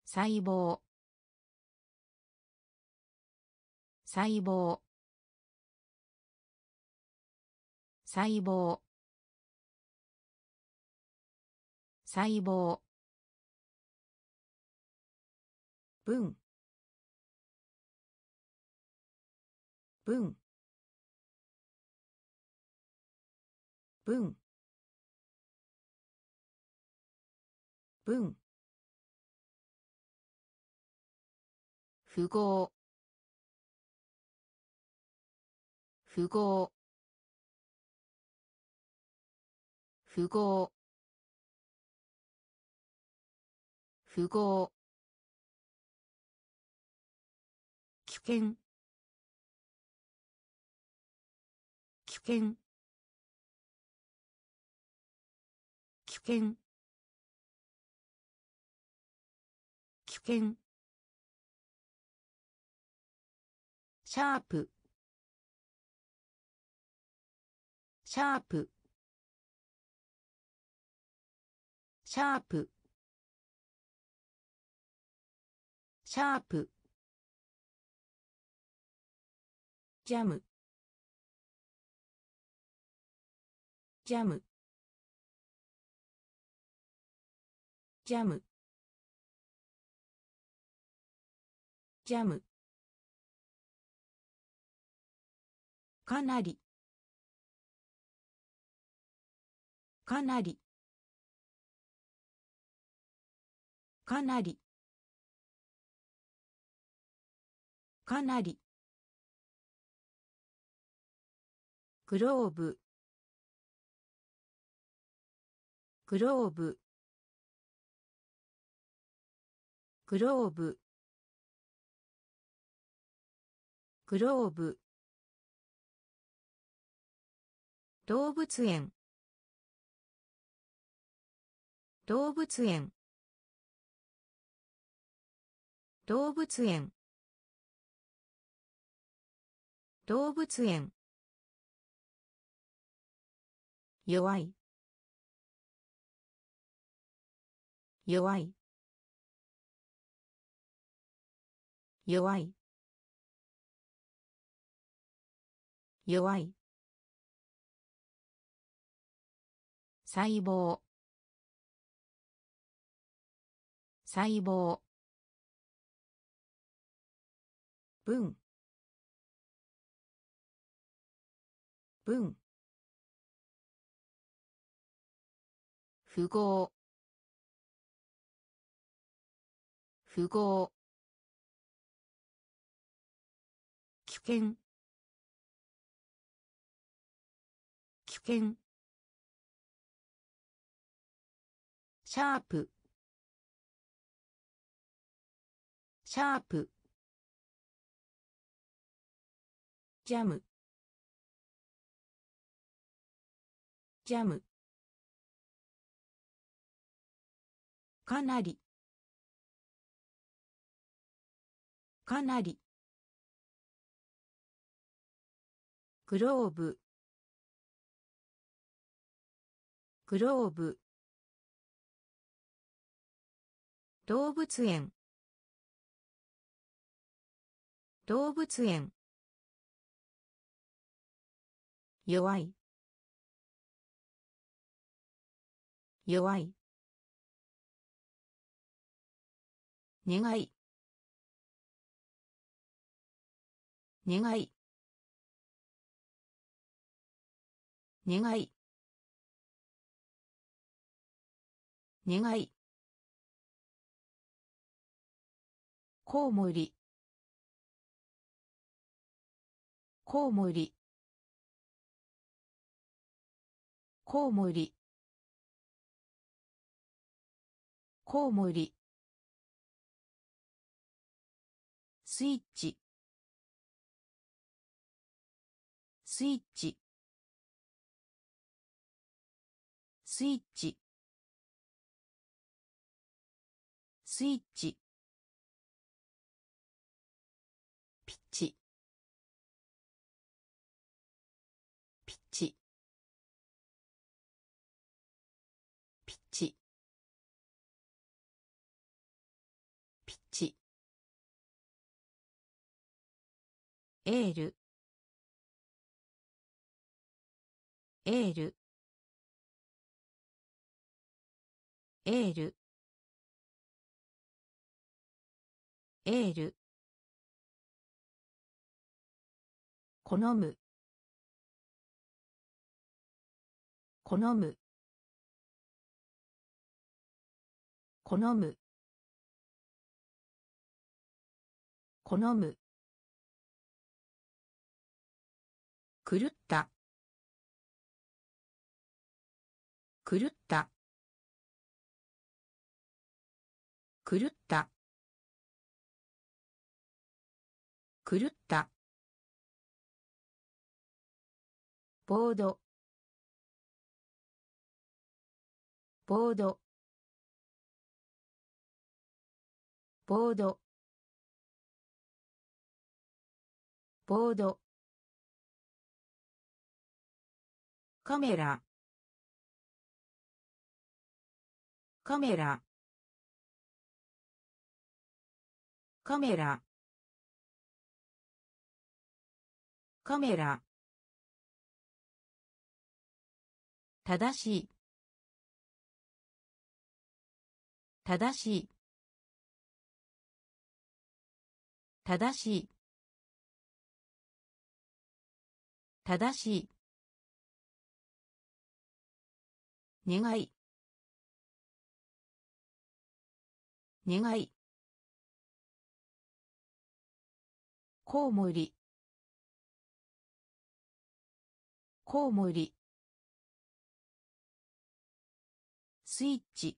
細胞細胞細胞細胞文文文文符号符号符号符号危険危険危険危険シャープシャープシャープシャープジャムジャムジャムジャムかなりかなりかなりかなりグローブグローブグローブグローブ動物園動物園動物園動物園弱い弱い弱い弱い細胞細胞文文符号符号危険危険シャープシャープジャムジャムかなりかなりグローブグローブ動物園動物園弱い弱い願い願い願い願いコウモリコウモリコウモリコウモリスイッチスイッチスイッチスイッチピッチピッチピッチエールエールエールエール好む好む好む好む狂った狂った狂った狂ったボードボードボードボードカメラカメラカメラカメラ正しい正しい正しい正しい願い願いコウモリコウモリスイッチ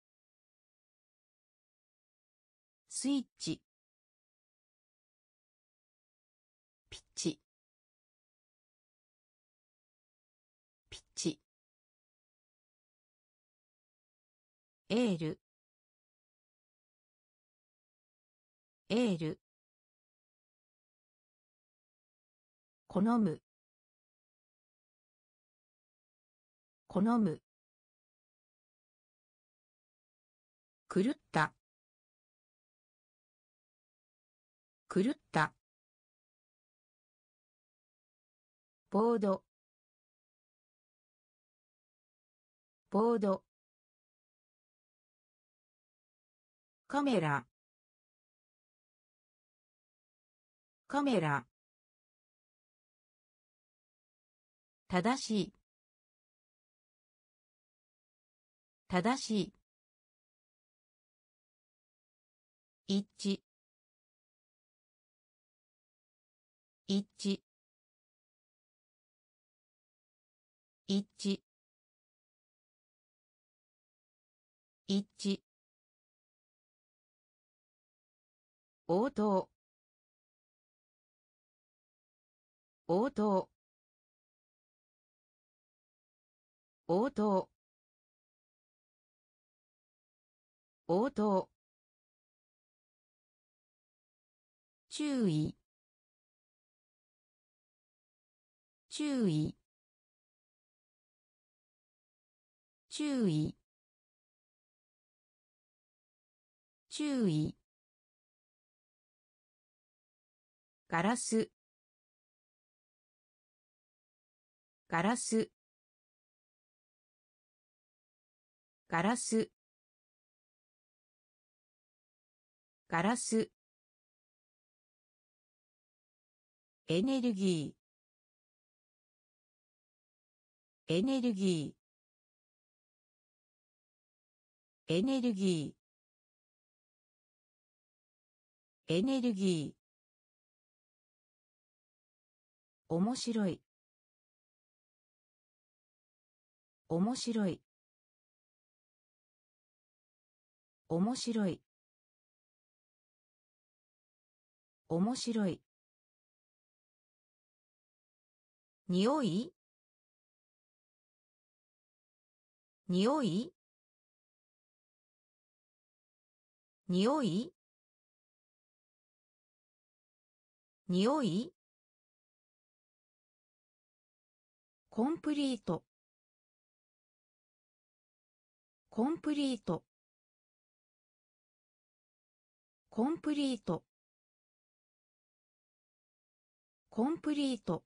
スイッチピッチピッチエールエール好む好む狂った狂ったボードボードカメラカメラ正しい正しい一致一致一致一致応答応答応答応答注意注意注意注意ガラスガラスガラスガラスエネルギーエネルギーエネルギーエネルギー面白い面白い面白い面白い匂い匂い匂い匂いコンプリートコンプリートコンプリートコンプリート。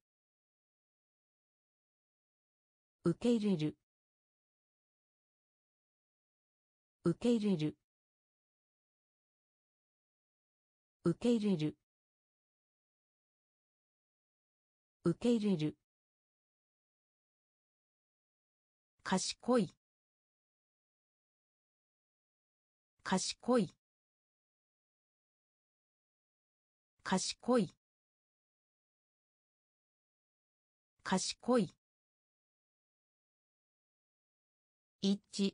受け入れる。受け入れる。受け入れる。受け入れる。賢い。賢い。賢い。賢い。一致。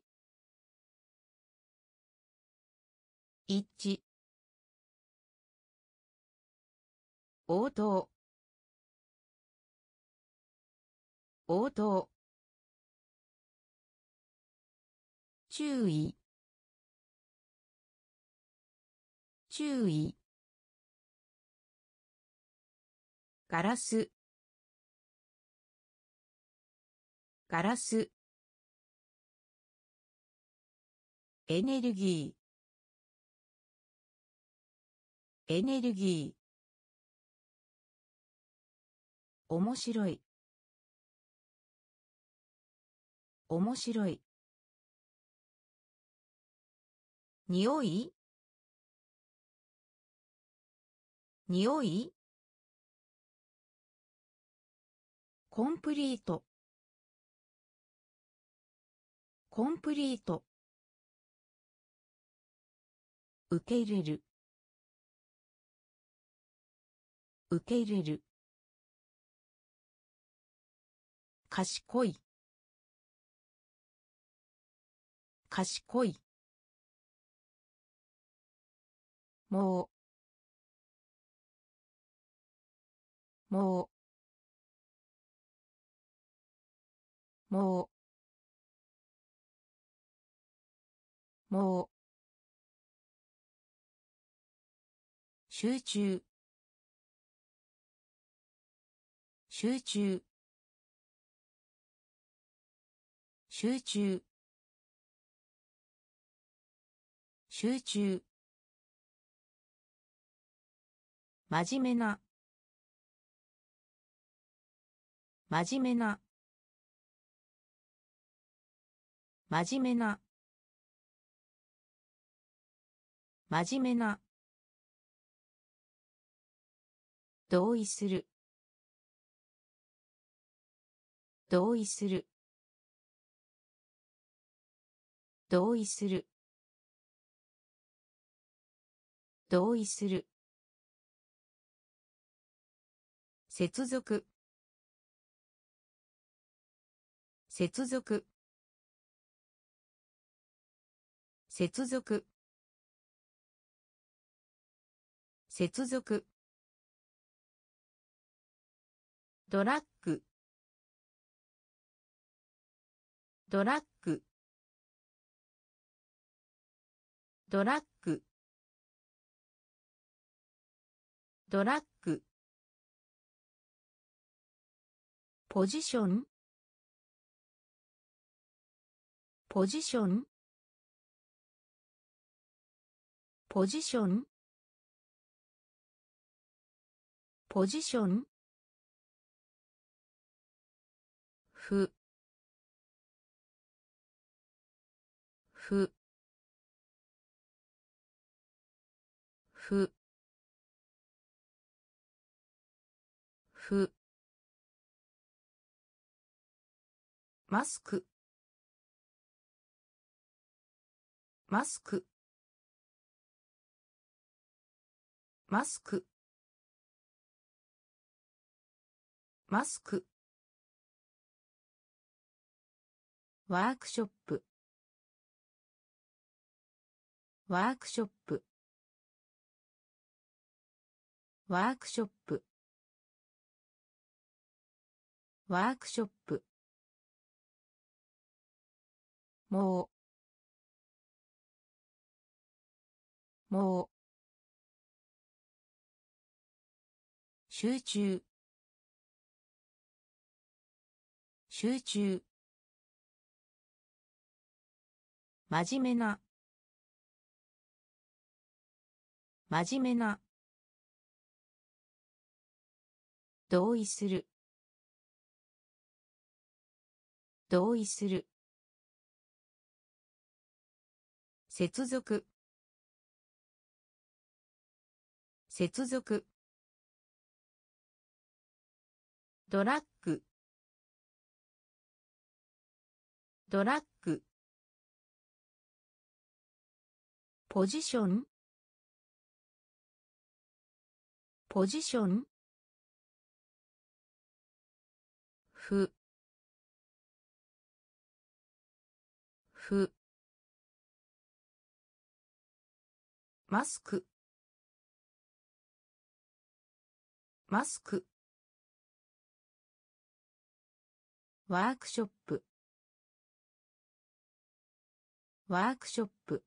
一致。応答。応答。注意。注意。ガラス。ガラス。エネルギー。エネルギー。面白い。面白い。匂い。匂い。コンプリート。コンプリート。受け入れる。受け入れる。賢い。賢い。もう。もう。もう。もう。集中。集中。集中。集中。真面目な。真面目な。真面目な。真面目な。同意する。同意する。同意する。同意する。接続。接続。接続。接続。ドラッグ。ドラッグ。ドラッグ。ドラッグ。ポジション。ポジション。ポジション。ポジション。ふ。ふ。ふ。ふ。マスク。マスク。マスク。マスク。ワークショップ。ワークショップ。ワークショップ。ワークショップ。もう。もう。集中。集中。真面目な。真面目な。 同意する同意する接続接続ドラッグドラッグポジションポジションふマスクマスクワークショップワークショップ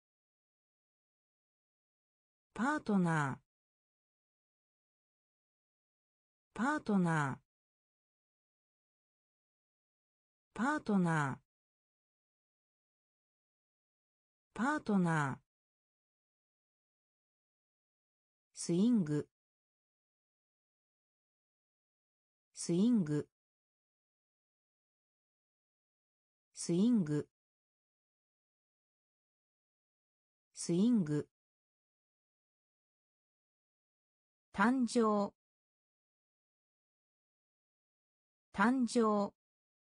パートナーパートナーパートナーパートナースイングスイングスイングスイング誕生誕生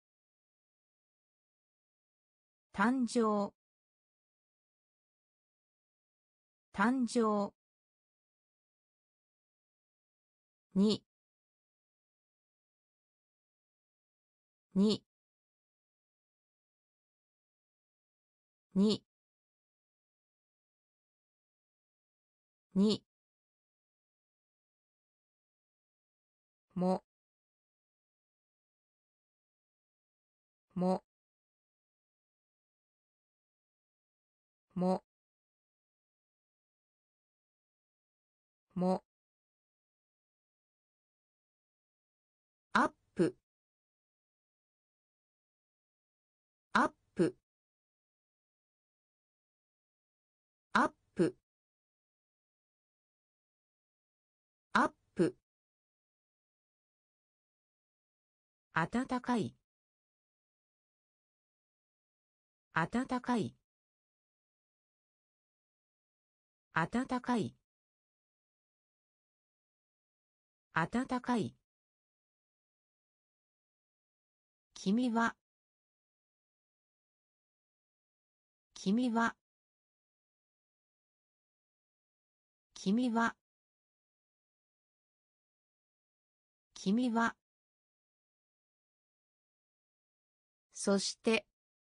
誕生誕生ににににももももアップアップアップアップ暖かい暖かい暖かい暖かい君は君は君は君はそして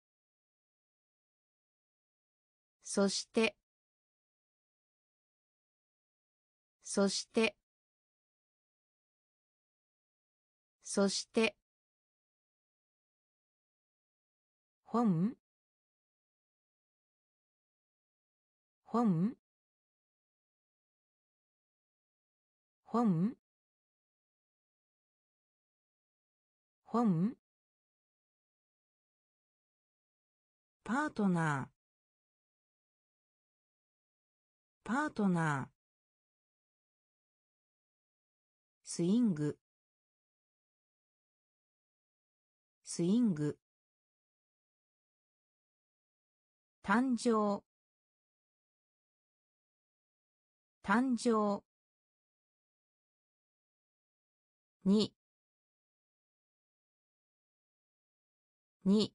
そしてそしてそして本本本本パートナーパートナースイングスイング誕生誕生にに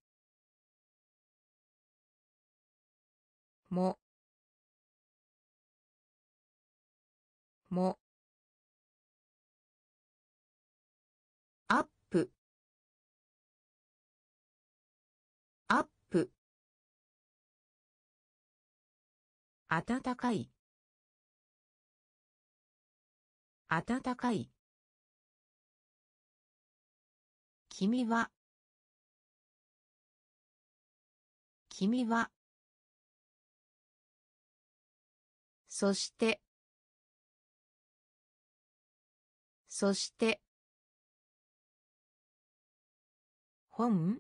ももアップアップ暖かい暖かい君は君はそしてそして本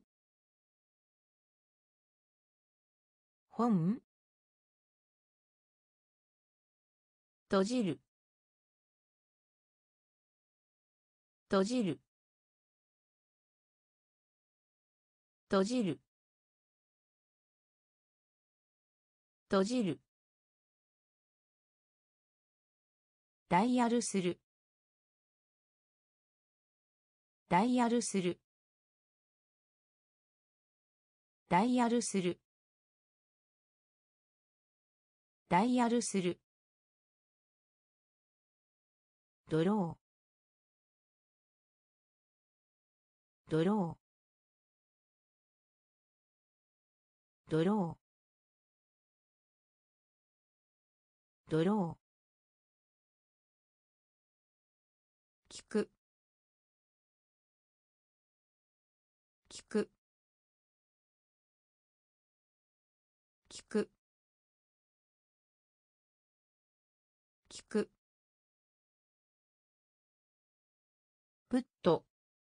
本閉じる閉じる閉じる閉じるダイヤルするダイヤルするダイヤルするダイヤルするドロードロードロードロー聞く聞く聞く聞くプット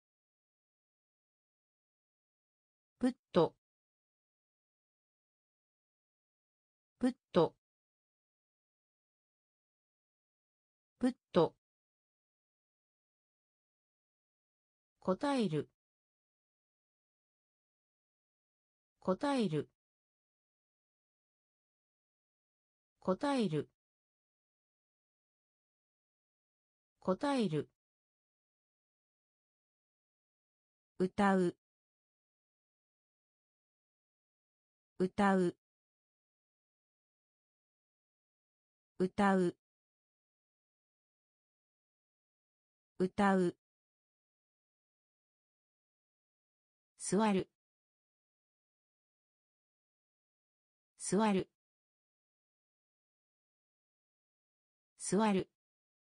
プットプットプット答える答える答える答える歌う歌う歌う歌う座る座る座る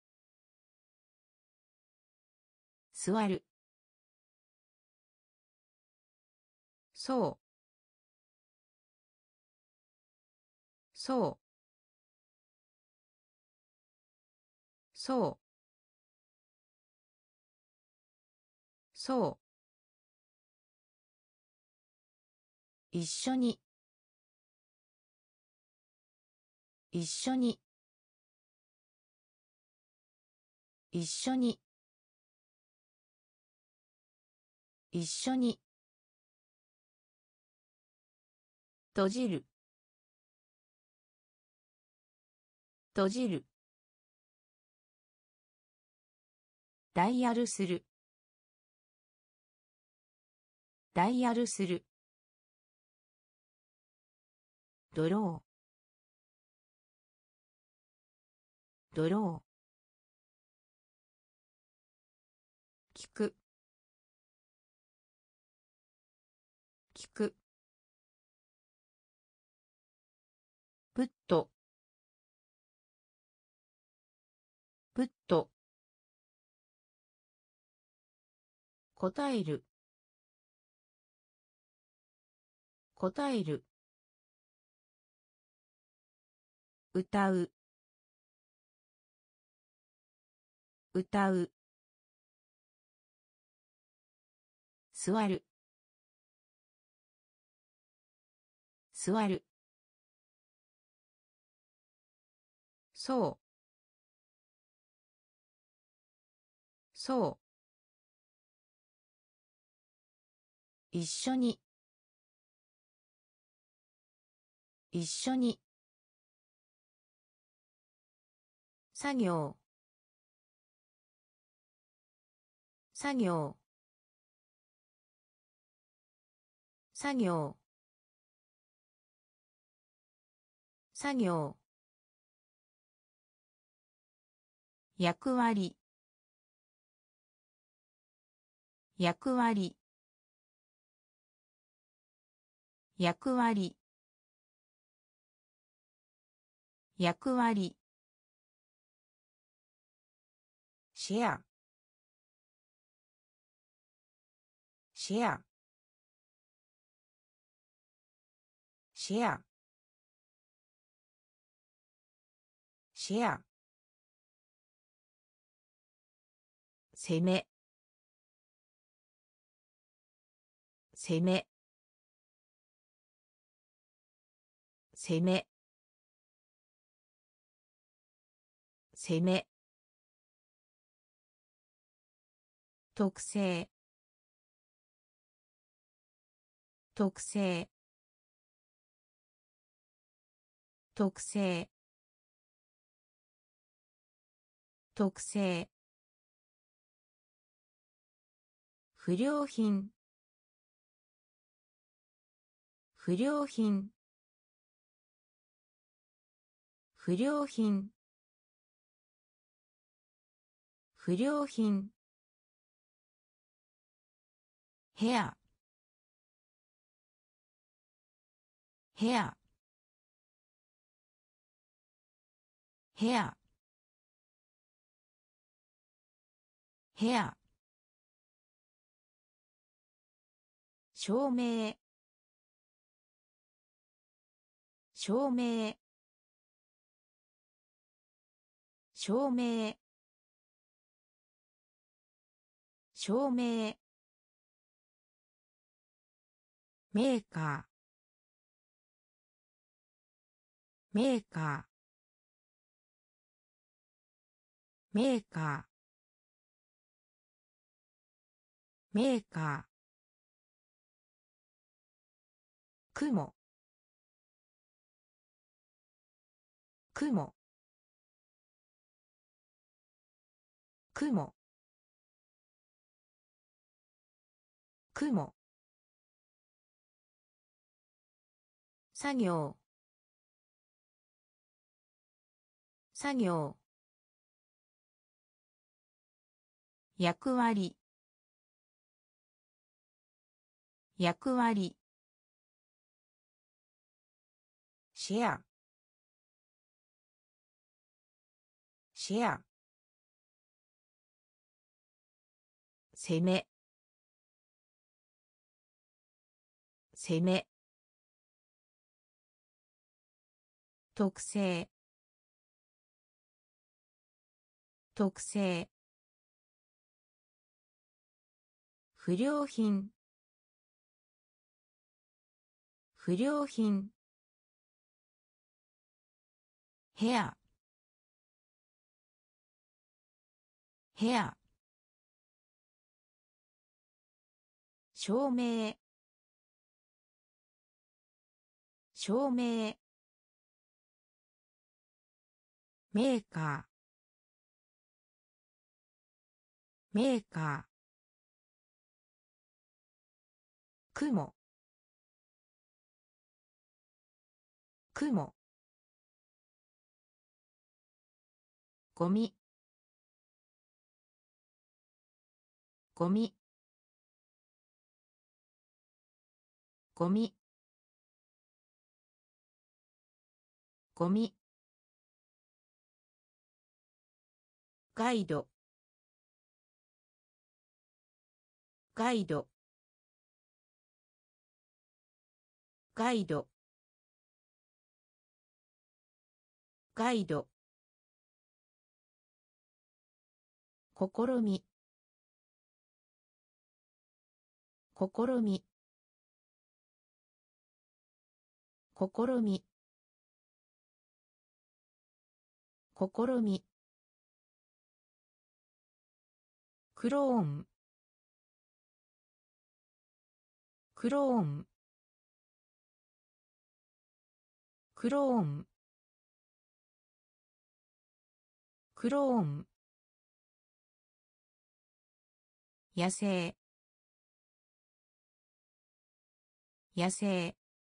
座るそうそうそうそう一緒に一緒に一緒に一緒に閉じる閉じるダイヤルするダイヤルするドロードロー聞く聞くプットプット答える答える歌う歌う座る座るそうそう一緒に一緒に作業作業作業作業役割役割役割役割シェアシェアシェアシェア攻め攻め攻め攻め特性特性特性特性不良品不良品不良品不良品ヘアヘアヘアヘア証明証明証明証明メーカーメーカーメーカーメーカー雲雲雲雲作業作業役割役割シェアシェア攻め攻め特性特性不良品不良品ヘアヘア証明証明メーカーメーカー雲雲ゴミゴミゴミゴミガイドガイドガイドガイド試み試み試み試みクローンクローンクローンクローン野生野生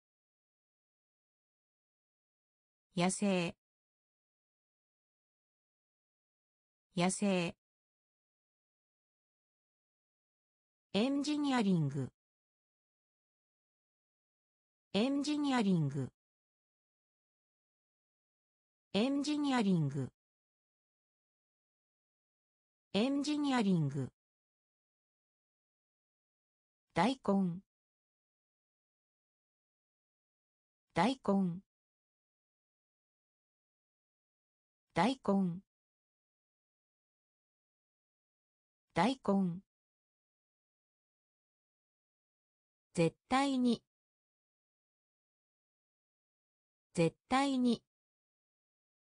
野生野生エンジニアリングエンジニアリングエンジニアリングエンジニアリング大根大根大根大根絶対に絶対に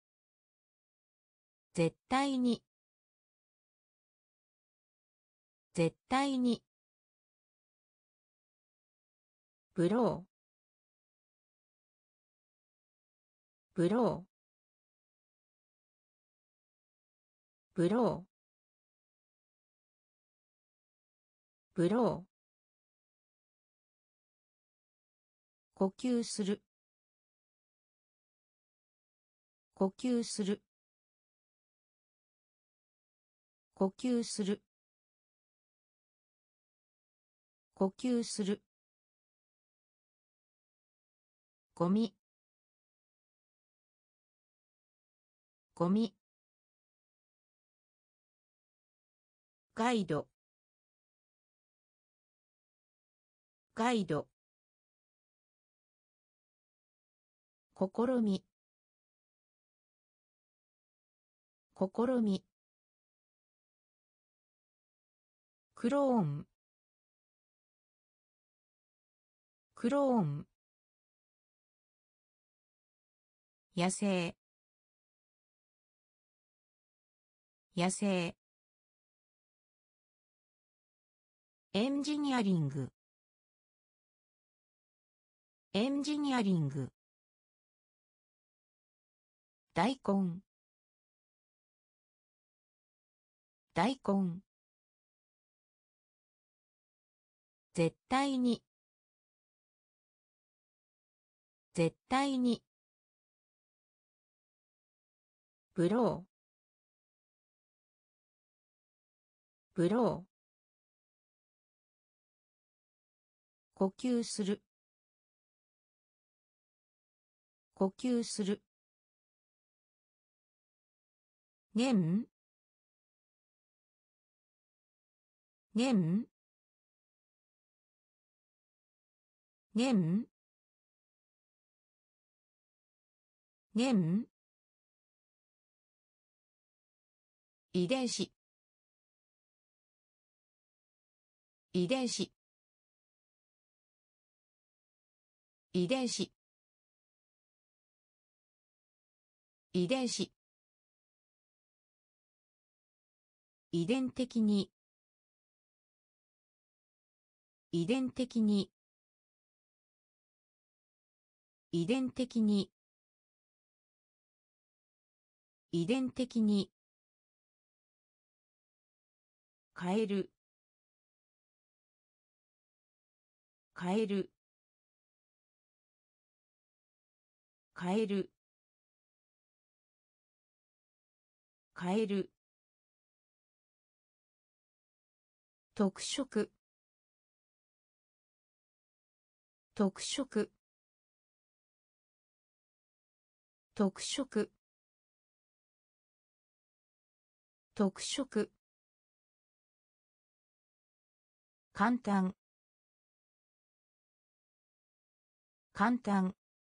絶対に絶対に。ブロー、ブロー、ブロー、ブロー。呼吸する、呼吸する、呼吸する、呼吸する。ゴミ、ゴミ。ガイド、ガイド。試み、試み。クローン、クローン。野生、野生。エンジニアリング、エンジニアリング。大根、大根。絶対に、絶対に。ブロー、ブロー。呼吸する、呼吸する。年、年、年、年。遺伝子、遺伝子、遺伝子、遺伝子。遺伝的に、遺伝的に、遺伝的に、遺伝的に。変える、変える、変える、変える。特色、特色、特色、特色。簡単、簡単、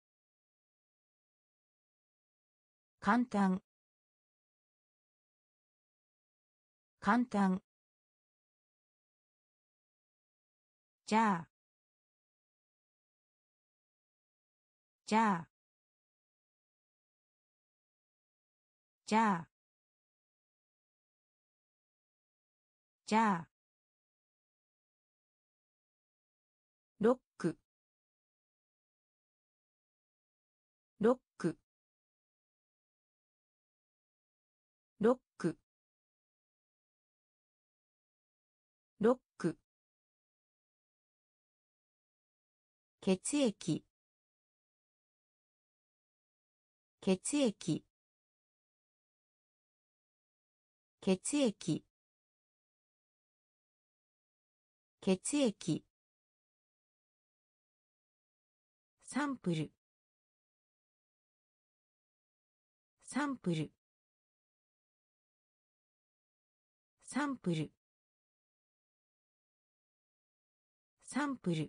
簡単、簡単。じゃあ、じゃあ、じゃあ、じゃあ。ロック、ロック、ロック、ロック。血液、血液、血液、血液。サンプル、サンプル、サンプル、サンプル。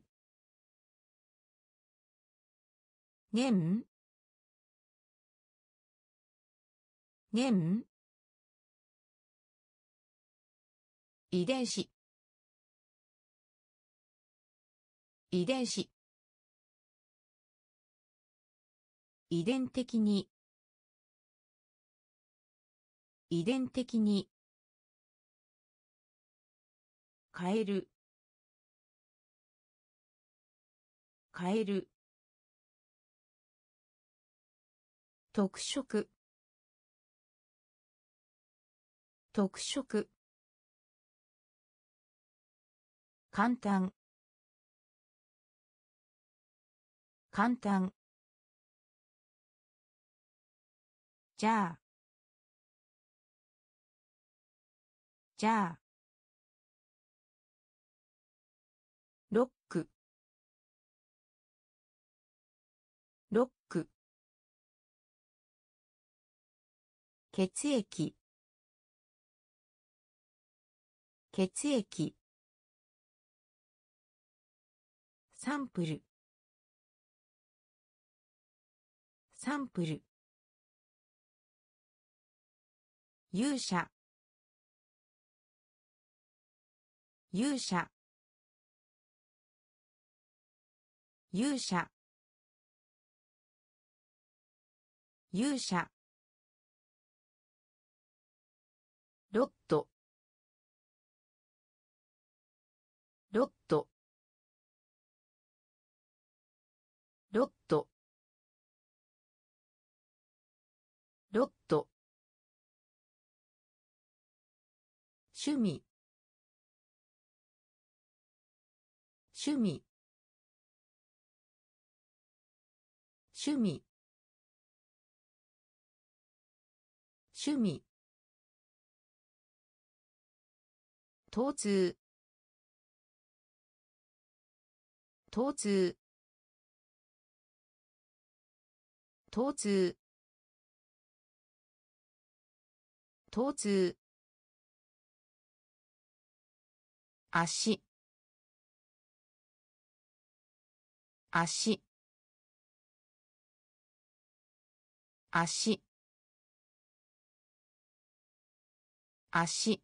年、年。遺伝子、遺伝子。遺伝的に、遺伝的に。 変える変える特色特色簡単簡単じゃあじゃあロックロック血液血液サンプルサンプル勇者勇者勇者勇者ロットロットロットロット趣味趣味趣味趣味疼痛疼痛疼痛疼痛足足足足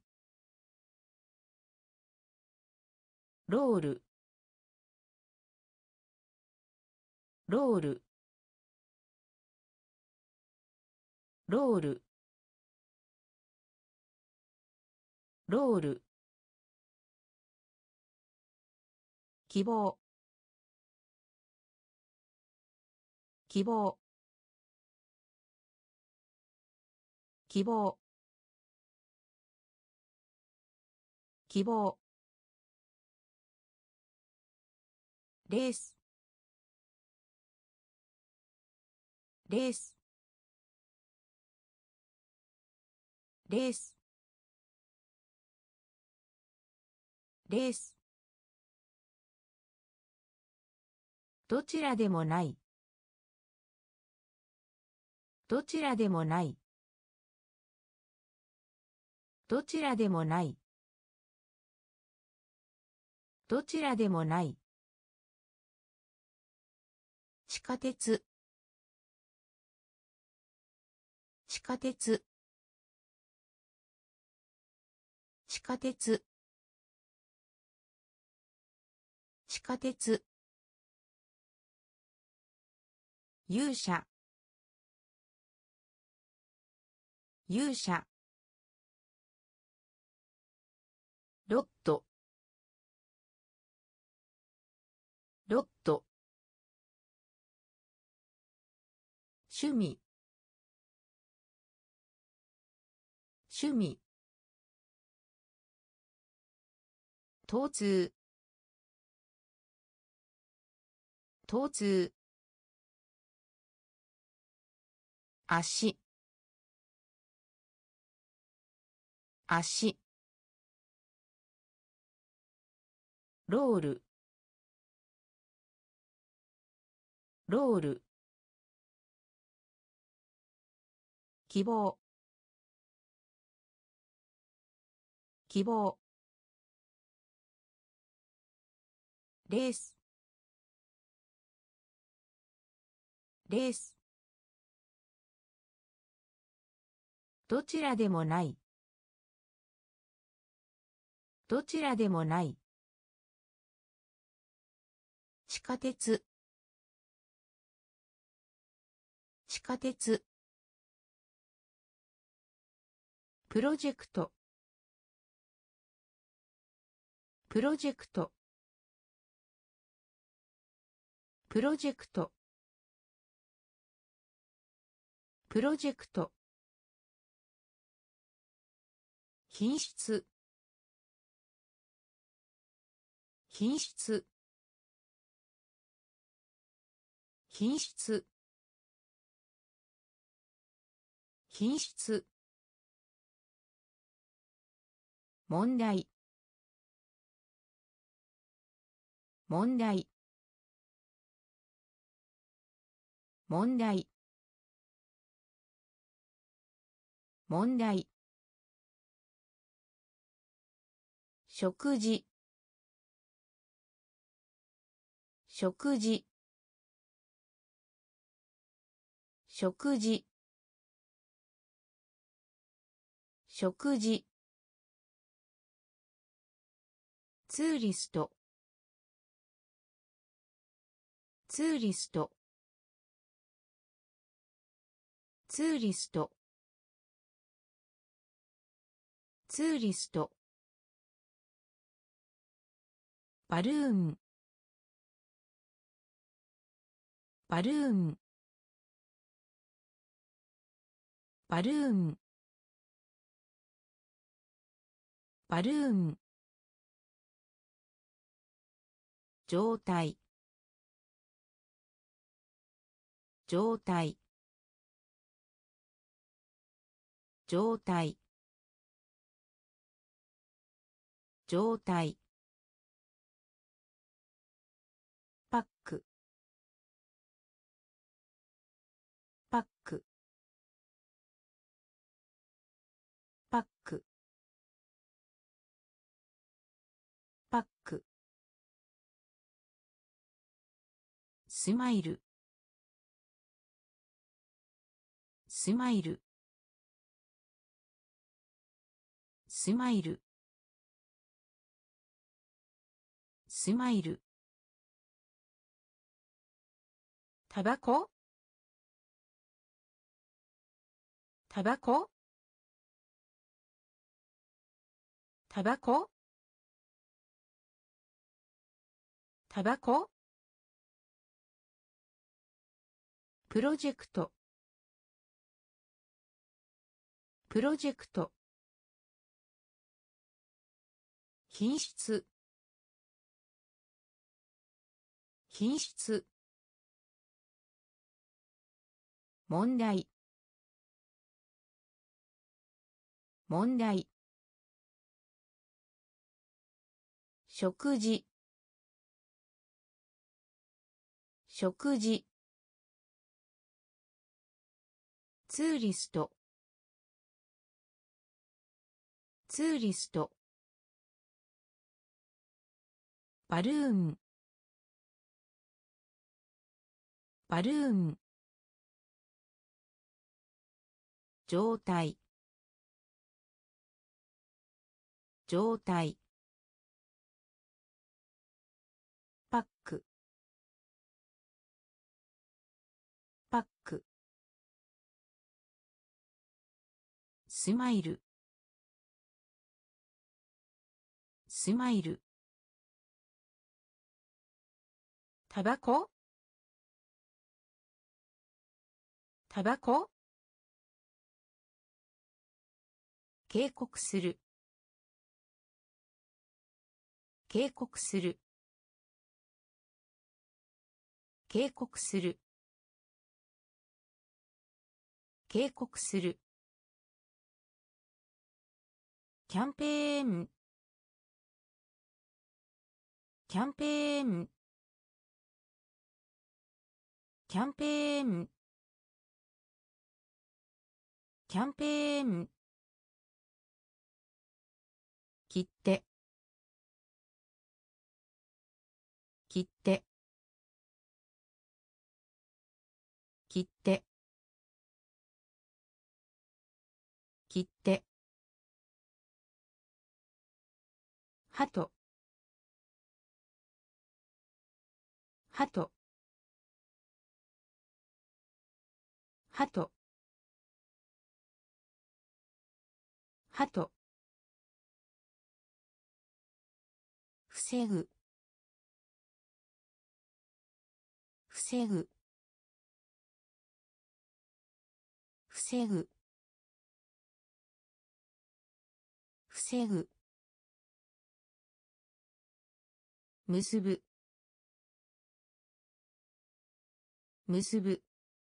ロールロールロールロール希望希望希望希望レースレースレースレースどちらでもないどちらでもないどちらでもないどちらでもない地下鉄地下鉄地下鉄地下鉄勇者勇者ロットロット趣味趣味疼痛疼痛足足ロールロール希望希望レースレースどちらでもないどちらでもない地下鉄地下鉄プロジェクトプロジェクトプロジェクトプロジェクト品質品質品質品質問題問題問題問題食事食事食事食事ツーリストツーリストツーリストツーリストバルーンバルーンバルーンバルーン状態状態状態状態パックパックパックパックスマイルスマイルスマイルスマイルタバコタバコタバコタバコプロジェクトプロジェクト品質品質問題問題食事食事ツーリストツーリストバルーンバルーン状態状態パックパックスマイルスマイルタバコタバコ警告する警告する警告する警告するキャンペーンキャンペーンキャンペーンキャンペーン切手切手切手切手ハトハトハトハト防ぐ防ぐ防ぐ防ぐ結ぶ結ぶ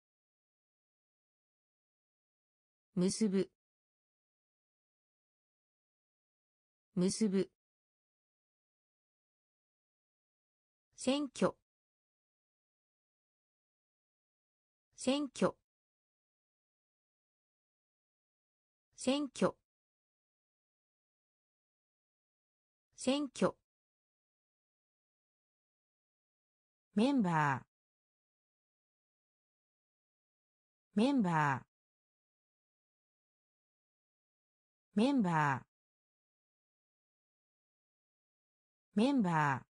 結ぶ結ぶ選挙選挙選挙選挙メンバーメンバーメンバーメンバー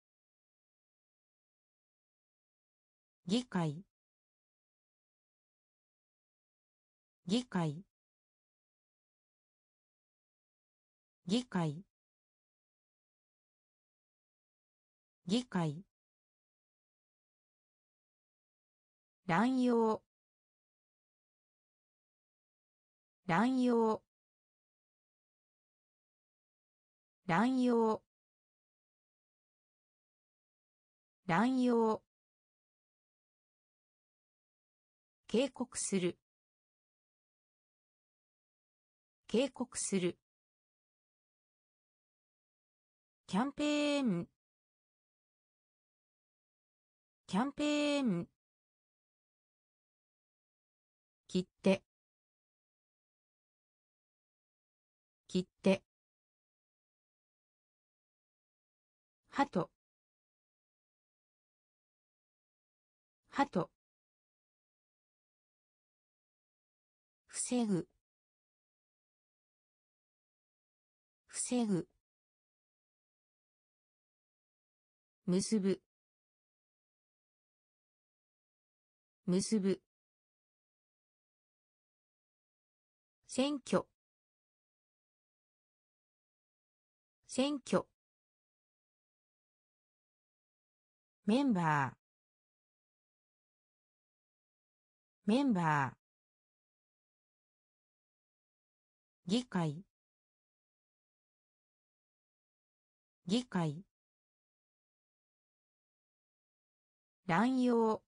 議会議会議会議会乱用乱用乱用乱用警告する警告するキャンペーンキャンペーン切手切手鳩鳩防ぐ防ぐ結ぶ結ぶ選挙選挙メンバーメンバー議会議会乱用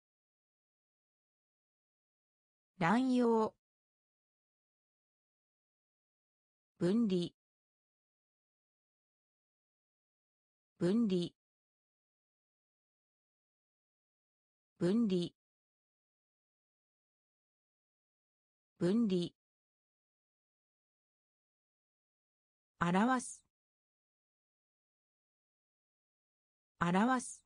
乱用分離分離分離分離表す表す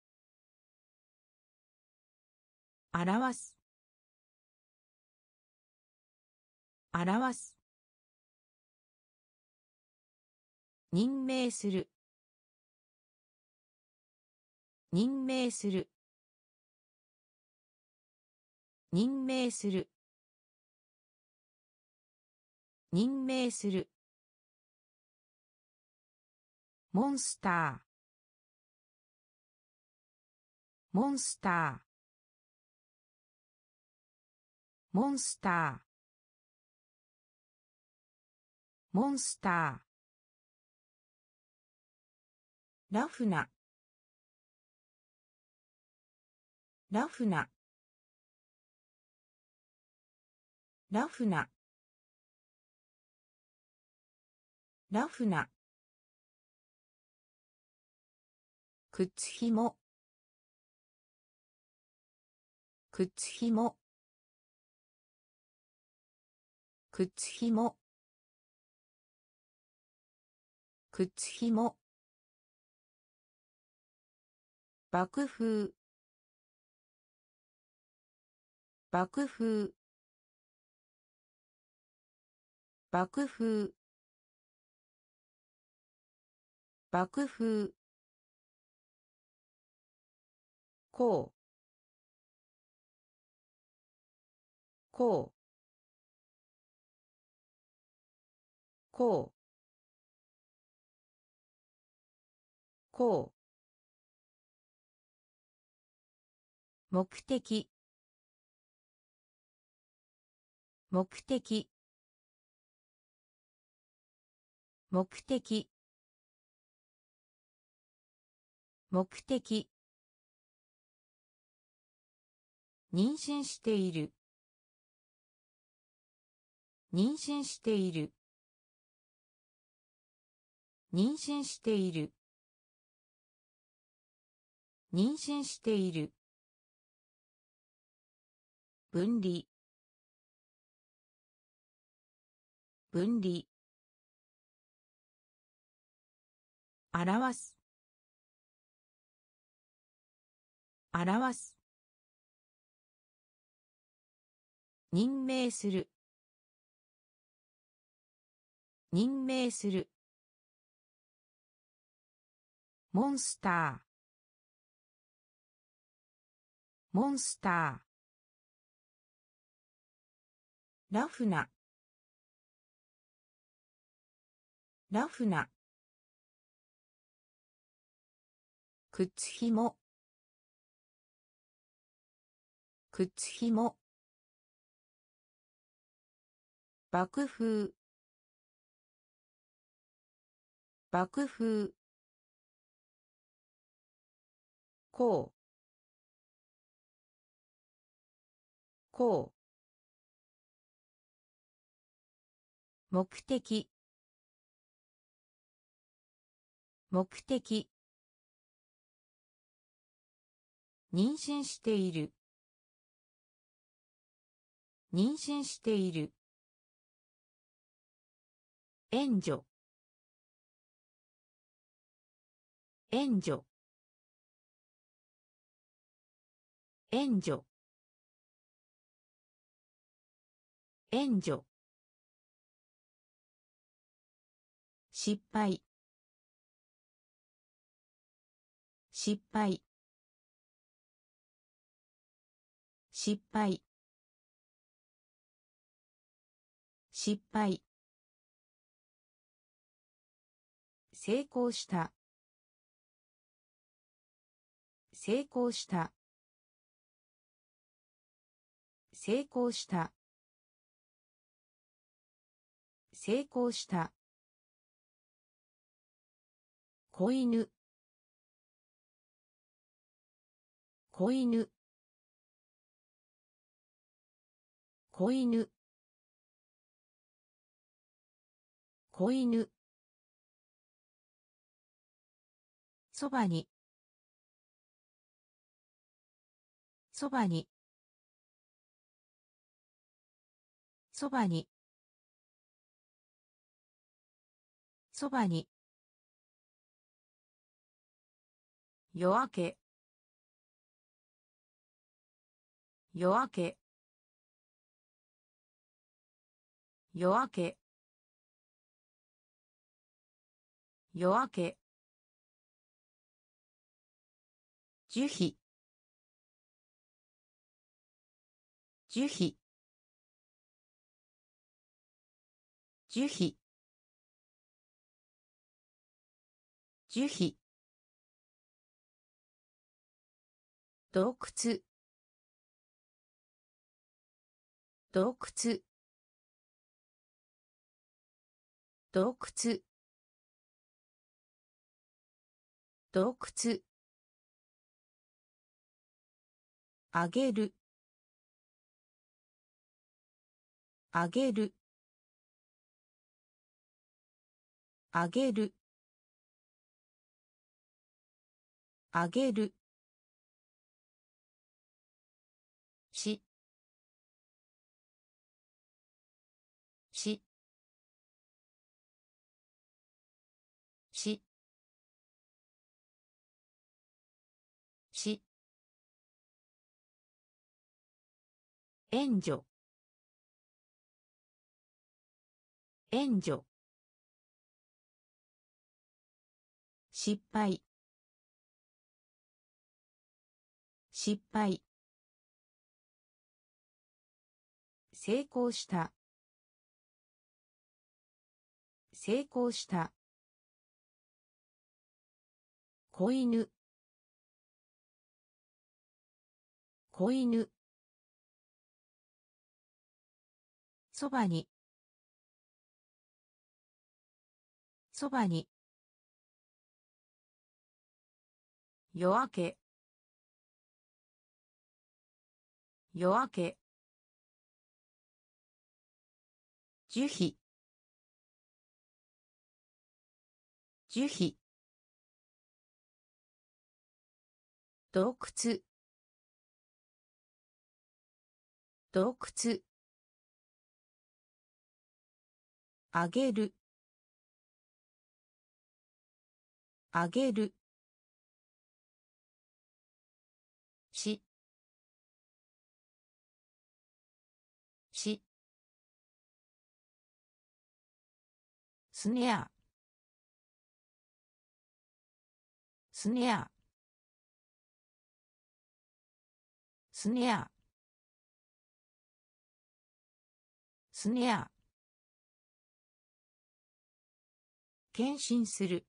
表す表す任命する任命する任命する任命するモンスターモンスターモンスターモンスターラフなラフなラフなラフな靴ひも靴ひも靴ひも靴ひも爆風爆風爆風爆風こうこうこうこう目的目的目的目的妊娠している妊娠している妊娠している妊娠している分離分離表す表す任命する任命するモンスターモンスターラフなラフな靴ひも靴ひも爆風爆風こうこう目的目的妊娠している妊娠している援助援助援助援助失敗失敗失敗失敗成功した成功した成功した成功した子犬子犬子犬子犬そばにそばにそばにそばに夜明け夜明け夜明け夜明け樹皮樹皮樹皮樹皮洞窟洞窟洞窟洞窟あげるあげるあげるあげるしししし援助援助失敗失敗成功した成功した子犬子犬そばにそばに夜明け夜明け樹皮樹皮洞窟洞窟あげるあげるししスネアスネアスネアスネア献身する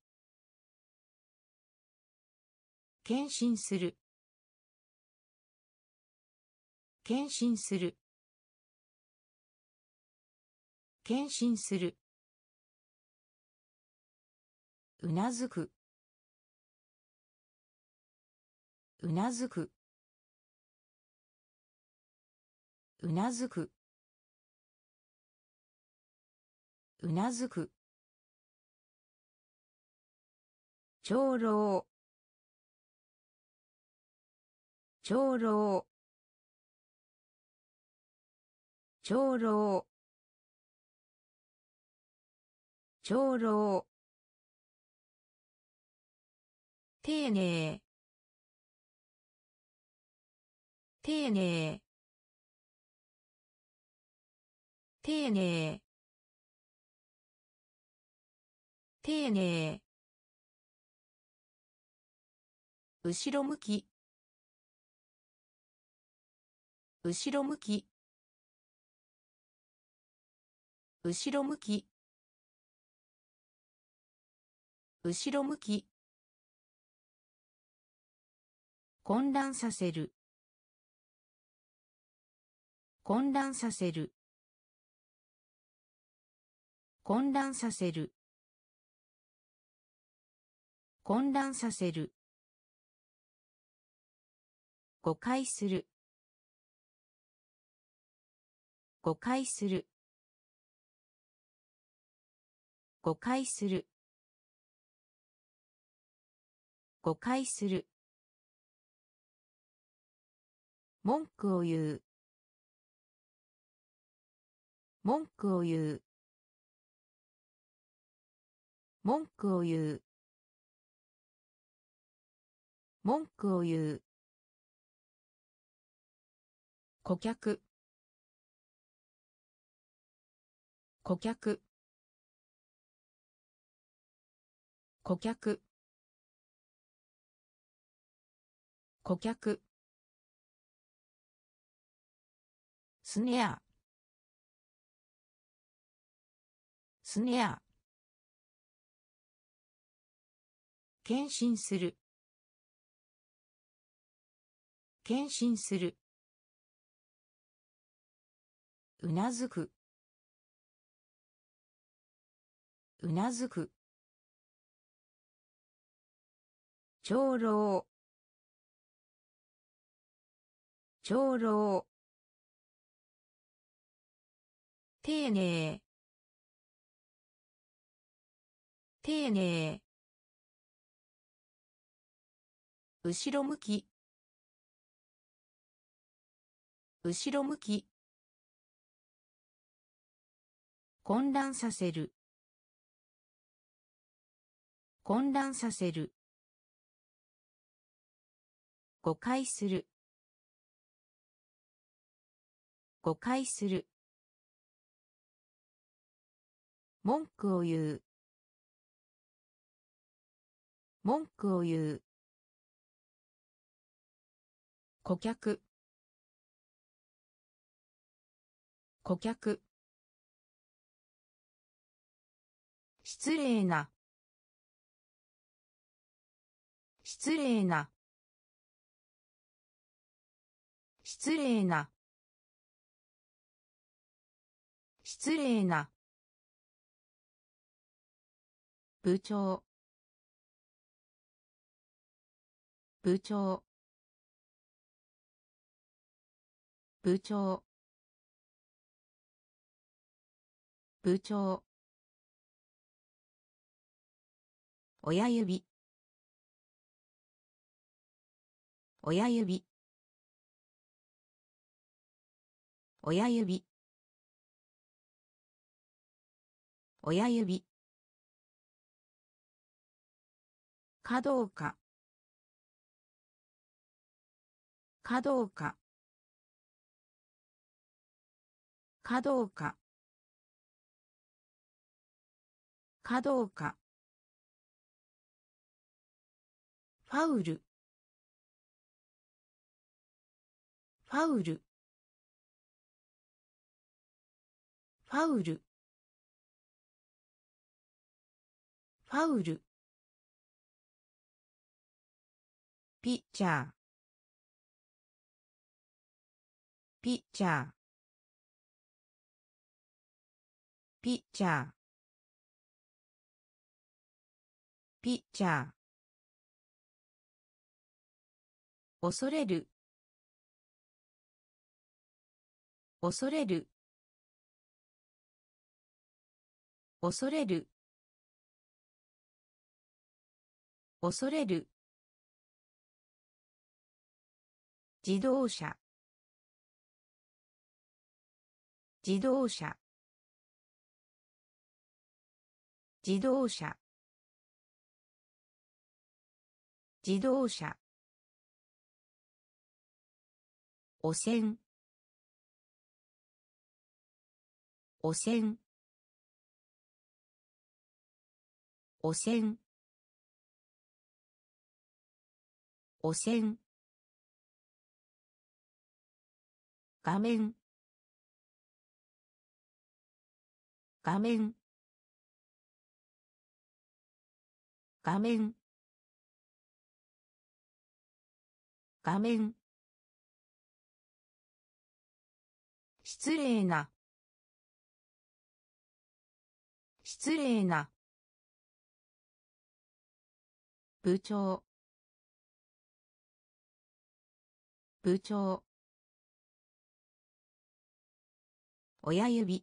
献身する献身する献身するうなずくうなずくうなずくうなずく長老長老長老長老丁寧丁寧丁寧丁寧後ろ向き後ろ向き後ろ向き後ろ向き混乱させる混乱させる混乱させる混乱させる誤解する誤解する誤解する誤解する文句を言う文句を言う文句を言う文句を言う顧客顧客顧客顧客スネアスネア献身する献身するうなずくうなずく長老長老丁寧丁寧後ろ向き後ろ向き混乱させる混乱させる誤解する誤解する文句を言う文句を言う顧客顧客失礼な失礼な、失礼な、失礼な、部長、部長、部長、部長、親指、親指、親指、親指、かどうか、かどうか、かどうか、かどうか、ファウル、ファウル、ファウル、ファウル、ピッチャー、ピッチャー、ピッチャー、ピッチャー、恐れる、恐れる、恐れる、恐れる、自動車、自動車、自動車、自動車、汚染、汚染、汚染、汚染、画面、画面、画面、画面、失礼な、失礼な、部長、部長、親指、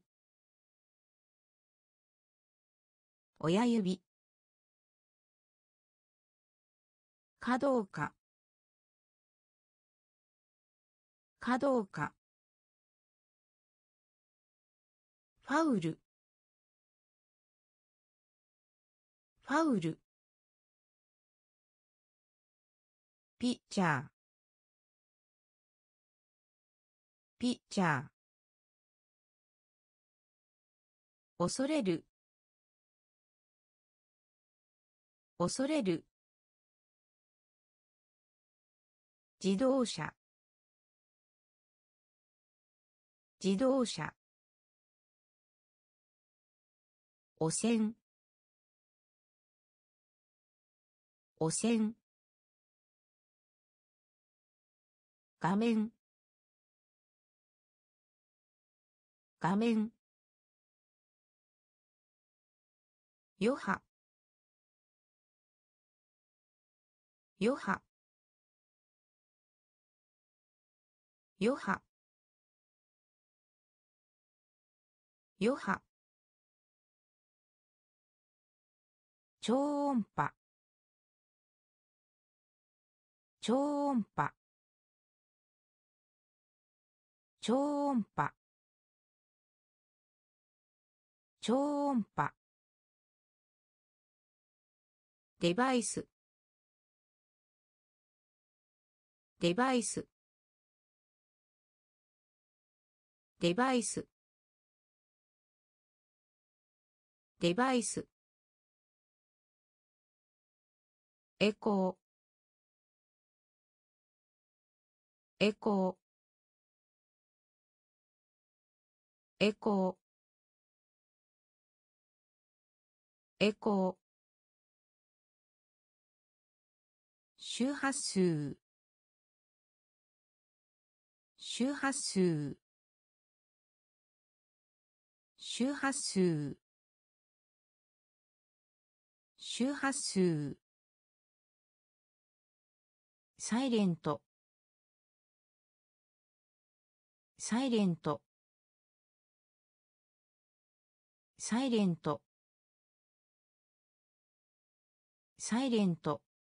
親指、かどうか、かどうか、ファウル、ファウル、ピッチャー、ピッチャー、恐れる、恐れる、自動車、自動車、汚染、汚染、画面、画面、余波、余波、余波、余波、超音波、超音波、超音波、超音波、デバイス、デバイス、デバイス、デバイス、エコー、エコー、エコー、エコー、 周波数周波数周波数周波数サイレントサイレントサイレントサイレント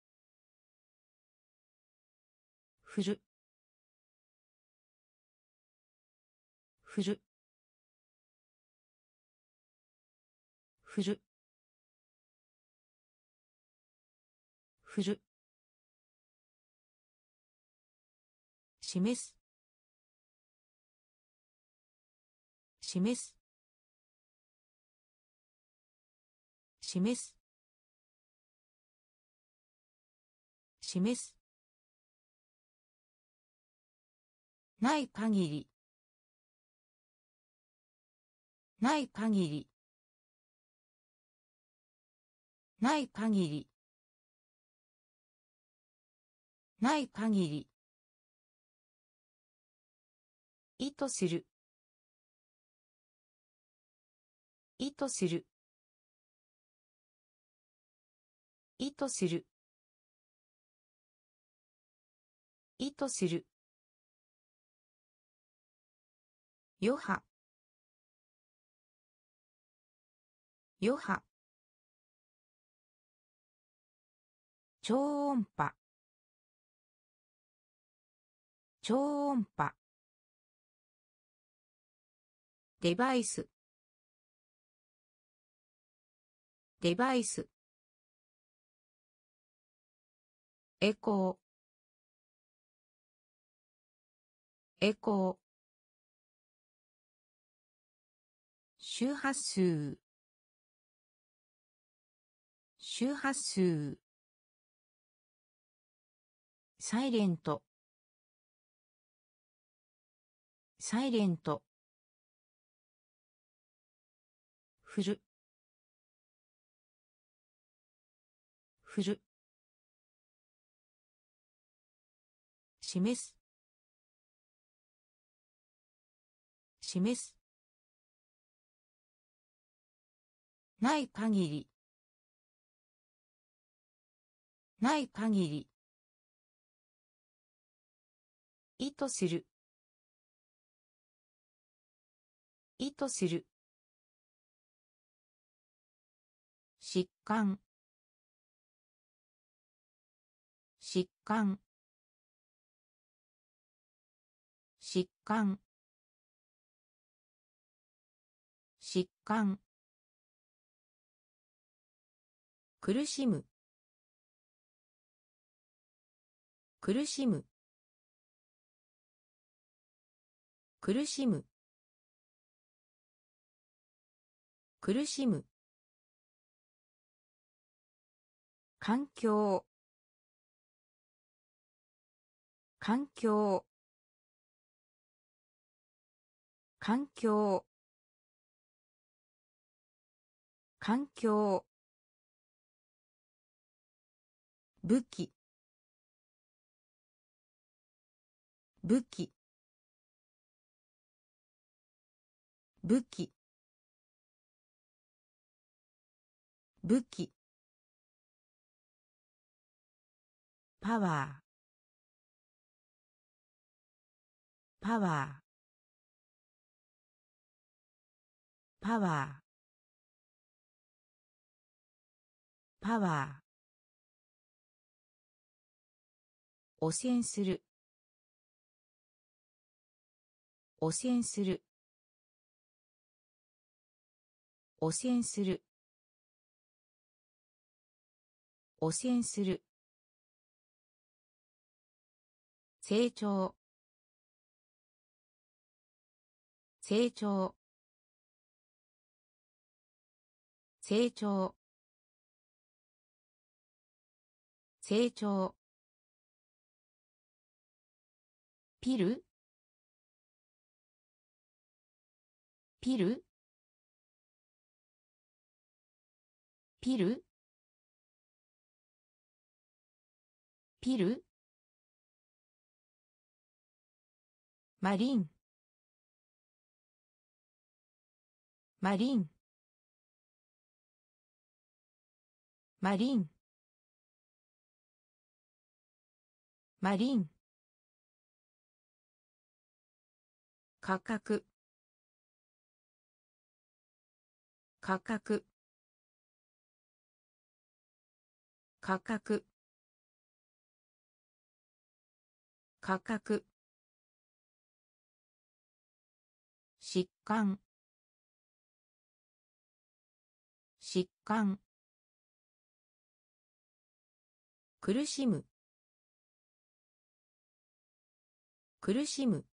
振る振る振る振る示す示す示す示すない限りない限りない限りない限り意図する意図する意図する意図する余波余波超音波超音波デバイスデバイスエコーエコー周波数周波数サイレントサイレント振る振る示す示すない限りない限り意図する意図する疾患疾患疾患疾患苦しむ苦しむ苦しむ苦しむ環境環境環境環境武器武器武器武器パワーパワーパワーパワー汚染する汚染する汚染する汚染する成長成長成長成長ピルピルピルピル、マリン、マリン、マリン、マリン、価格、価格、価格、価格、疾患、疾患、苦しむ、苦しむ、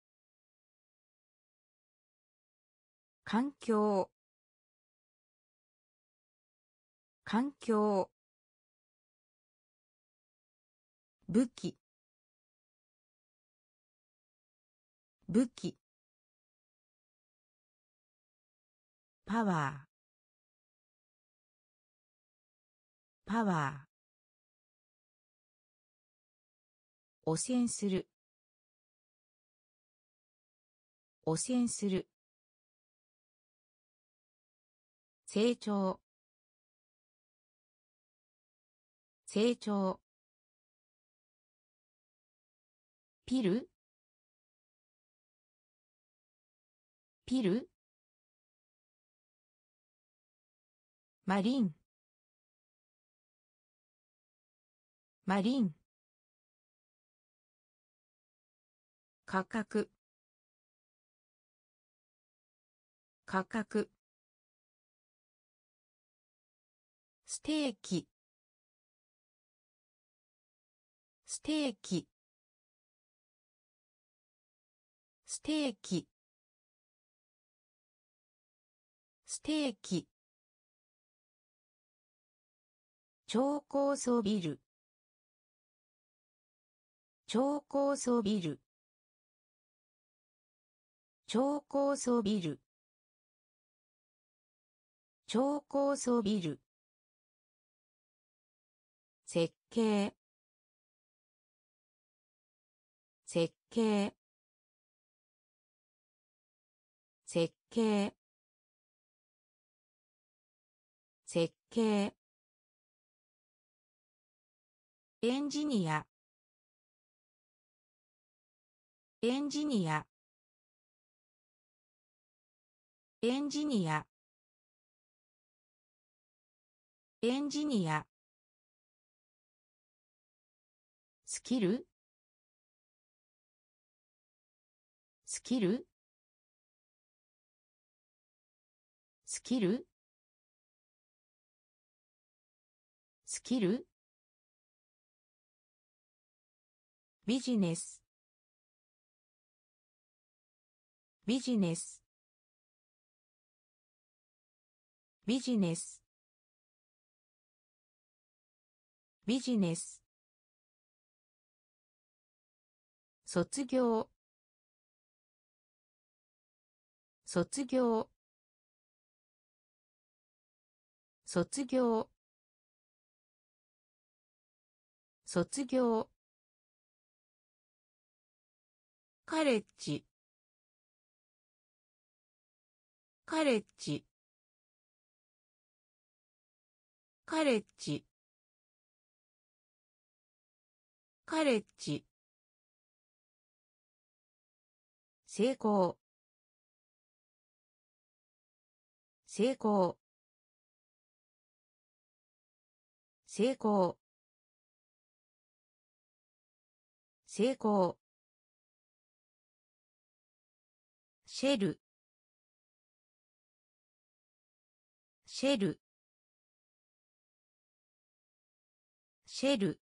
環境、環境、武器、武器、パワー、パワー、汚染する、汚染する、成長、成長、ピル、ピル、マリン、マリン、価格、価格、ステーキ、ステーキ、ステーキ、ステーキ、超高層ビル、超高層ビル、超高層ビル、超高層ビル、設計、設計、設計、設計、エンジニア、エンジニア、エンジニア、エンジニア、スキル、スキル、スキル、スキル、ビジネス、ビジネス、ビジネス、ビジネス、卒業、卒業、卒業、卒業、カレッジ、カレッジ、カレッジ、カレッジ、成功、成功、成功、成功、シェル、シェル、シェル、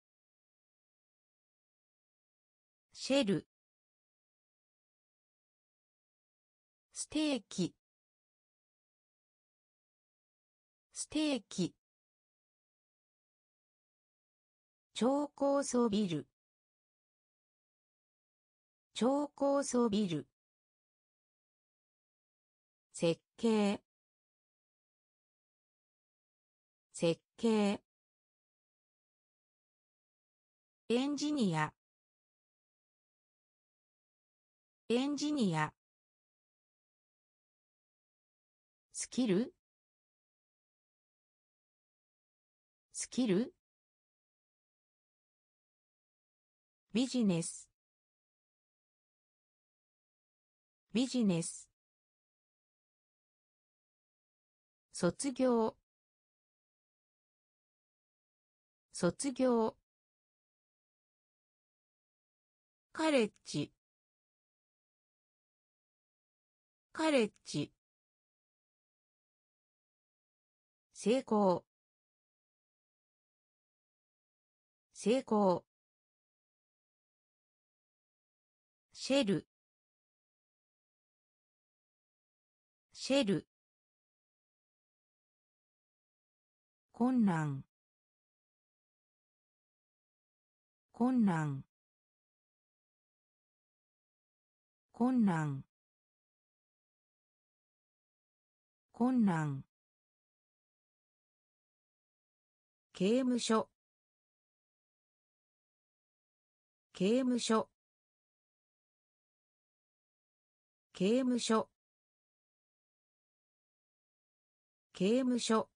シェル、ステーキ、ステーキ、超高層ビル、超高層ビル、設計、設計、 エンジニア、エンジニア。スキル、スキル。ビジネス、ビジネス。卒業、卒業。カレッジ、カレッジ。成功、成功。シェル、シェル。困難、困難、困難、困難。刑務所、刑務所、刑務所、刑務所。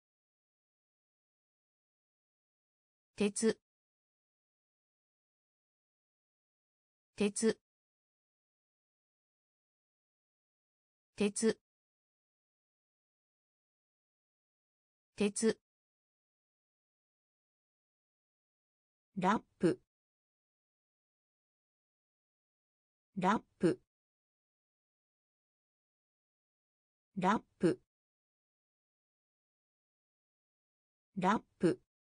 鉄、鉄、鉄、鉄。ラップ、ラップ、ラップ、ラップ。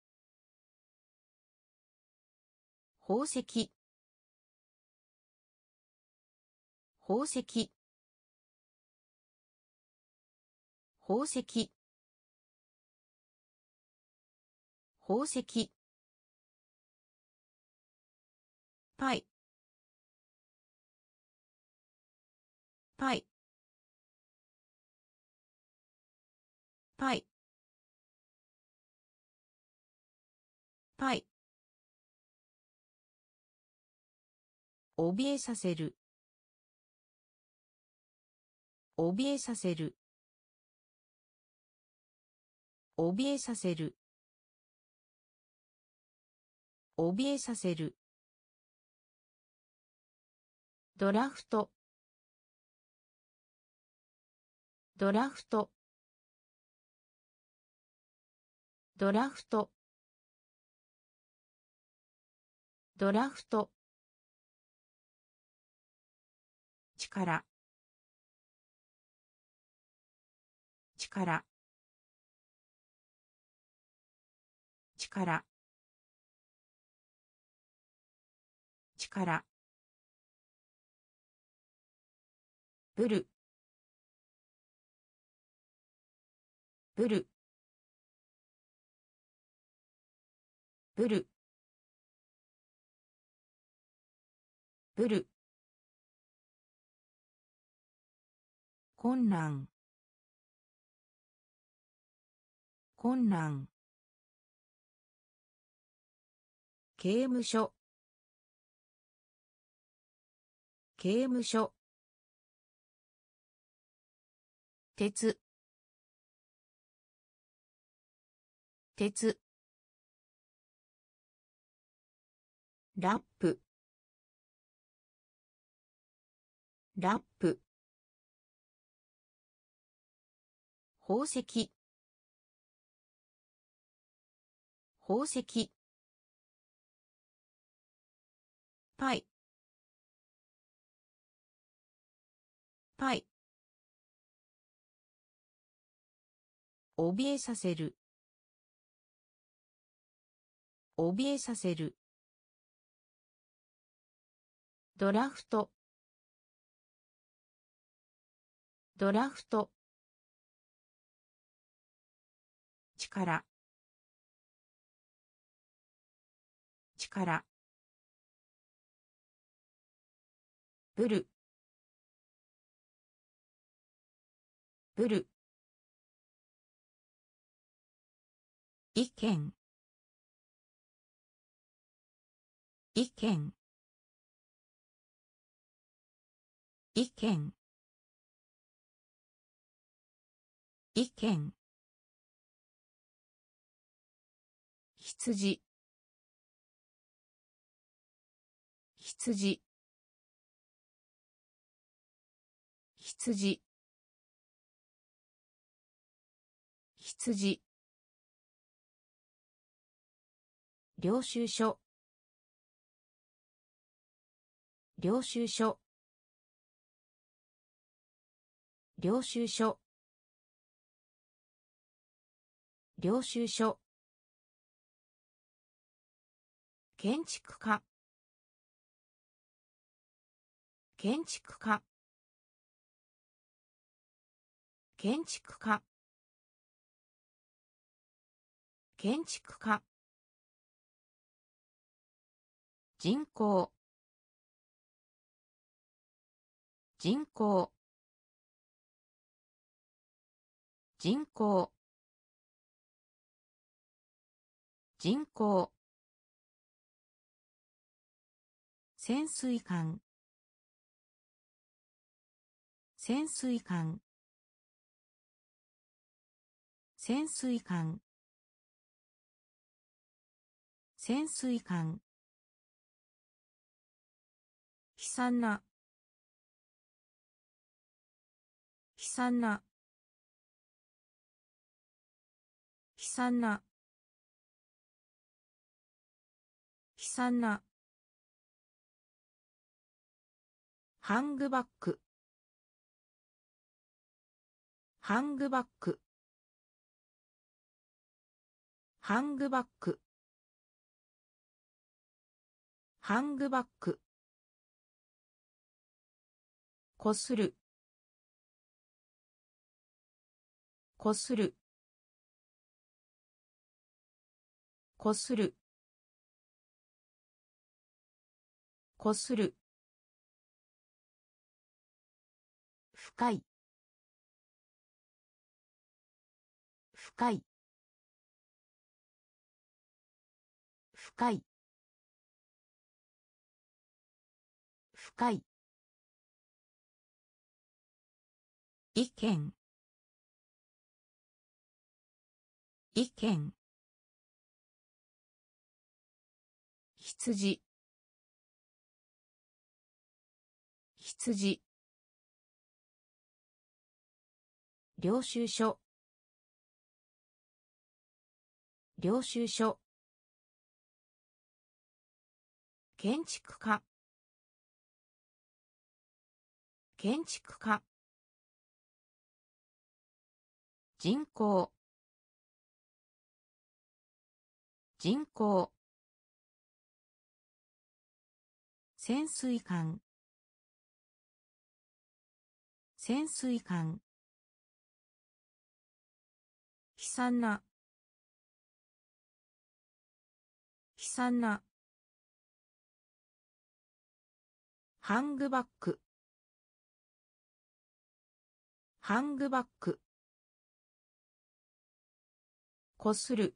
宝石、宝石、宝石、宝石。パイ、パイ、パイ、パイ。怯えさせる、怯えさせる、怯えさせる、怯えさせる。ドラフト、ドラフト、ドラフト、ドラフト。力、力、力、力。ブル、ブル、ブル、ブル。困難、困難。刑務所、刑務所。鉄、鉄。ラップ、ラップ。宝石、宝石。パイ、パイ。怯えさせる、怯えさせる。ドラフト、ドラフト。力、力。ブル、ブル。意見、 意見意見意見羊羊羊羊領収書領収書領収書領収書建築家建築家建築家建築家人口人口人口人口潜水艦潜水艦潜水艦潜水艦悲惨な悲惨な悲惨な悲惨なハングバックハングバックハングバックハングバックこするこするこするこする深い深い深い深い意見意見羊羊領収書領収書建築家建築家人口人口潜水艦潜水艦悲惨な悲惨なハングバックハングバックこする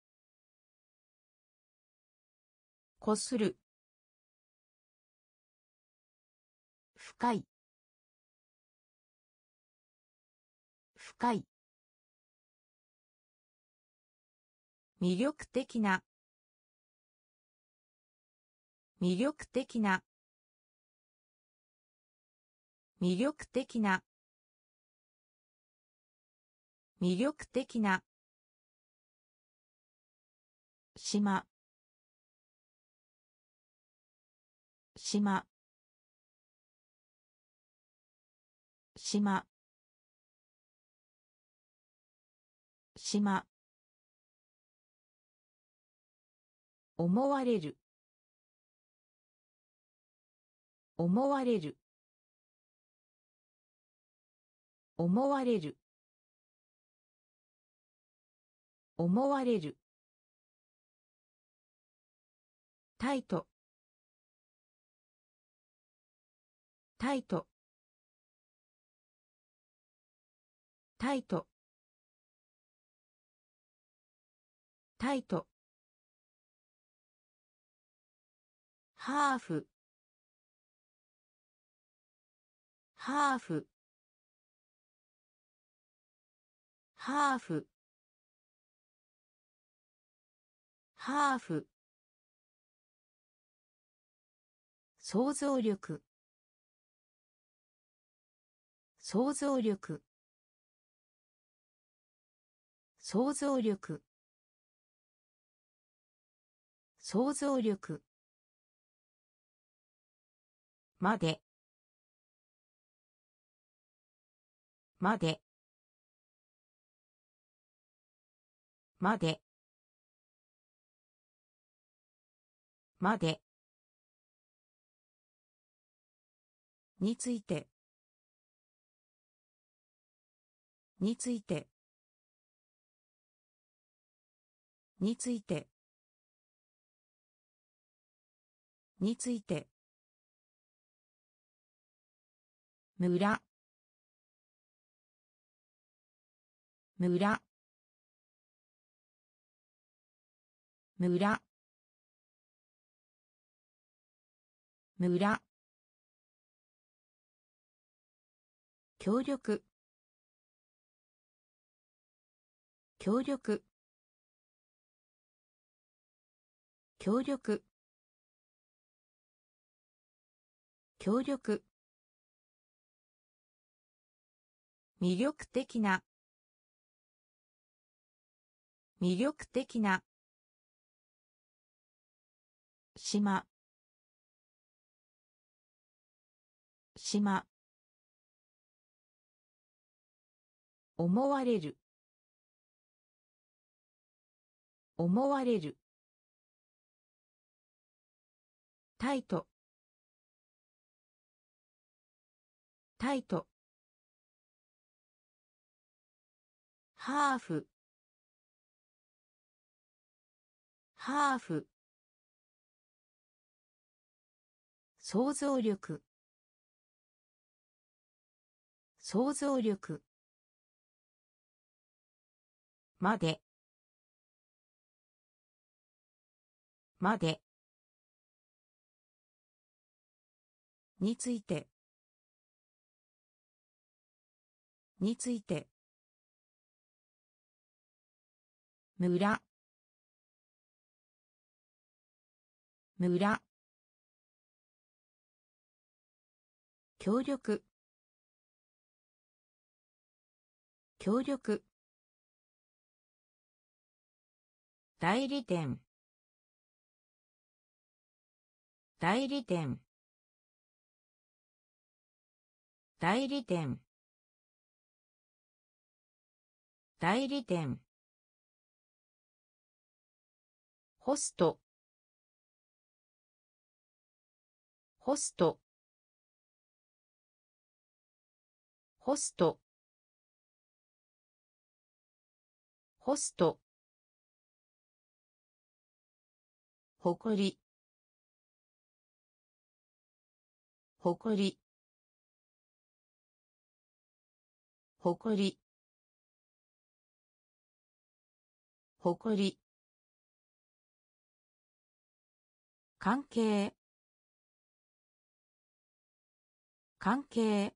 こする深い深い魅力的な魅力的な魅力的な魅力的な島島島島思われる思われる思われる思われるタイトタイトタイトタイトハーフハーフハーフハーフ想像力想像力想像力想像力までまでまでまでについてについてについてについて村村村村協力協力協力協力魅力的な魅力的な島島思われる思われるタイトタイトハーフハーフ想像力想像力までまでについてについて村村協力協力代理店代理店代理店代理店ホストホストホストホスト誇り誇り誇り誇り関係関係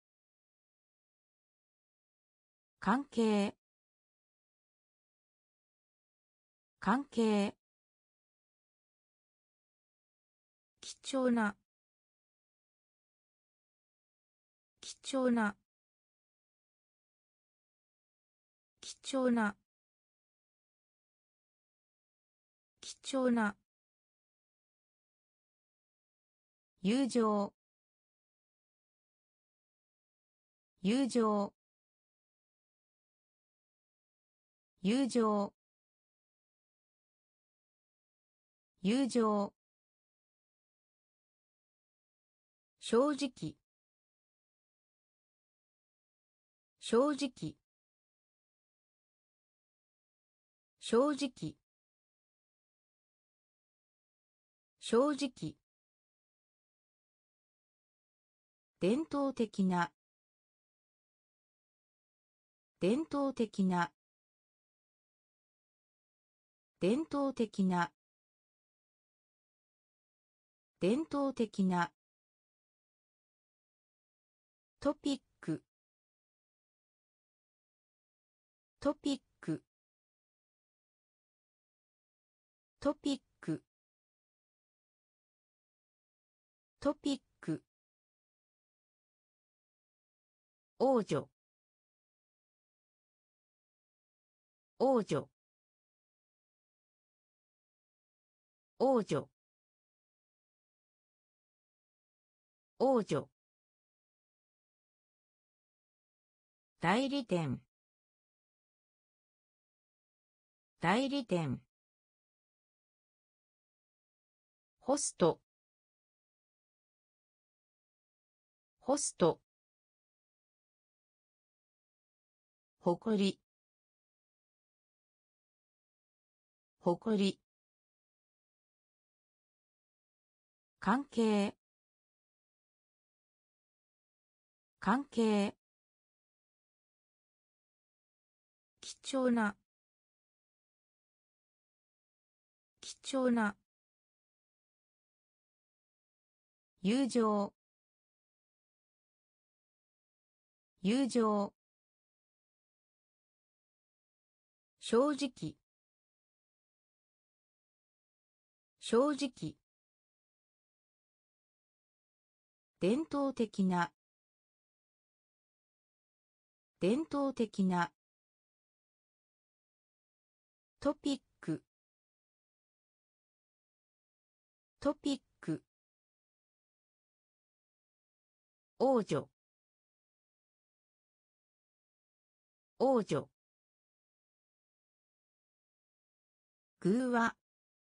関係関係貴重な貴重な貴重な貴重な友情友情友情友情正直正直正直正直伝統的な伝統的な伝統的な伝統的なトピックトピックトピックトピック王女王女王女王女代理店代理店ホストホスト誇り誇り関係関係貴重な貴重な友情友情正直正直伝統的な伝統的なトピックトピック王女王女偶話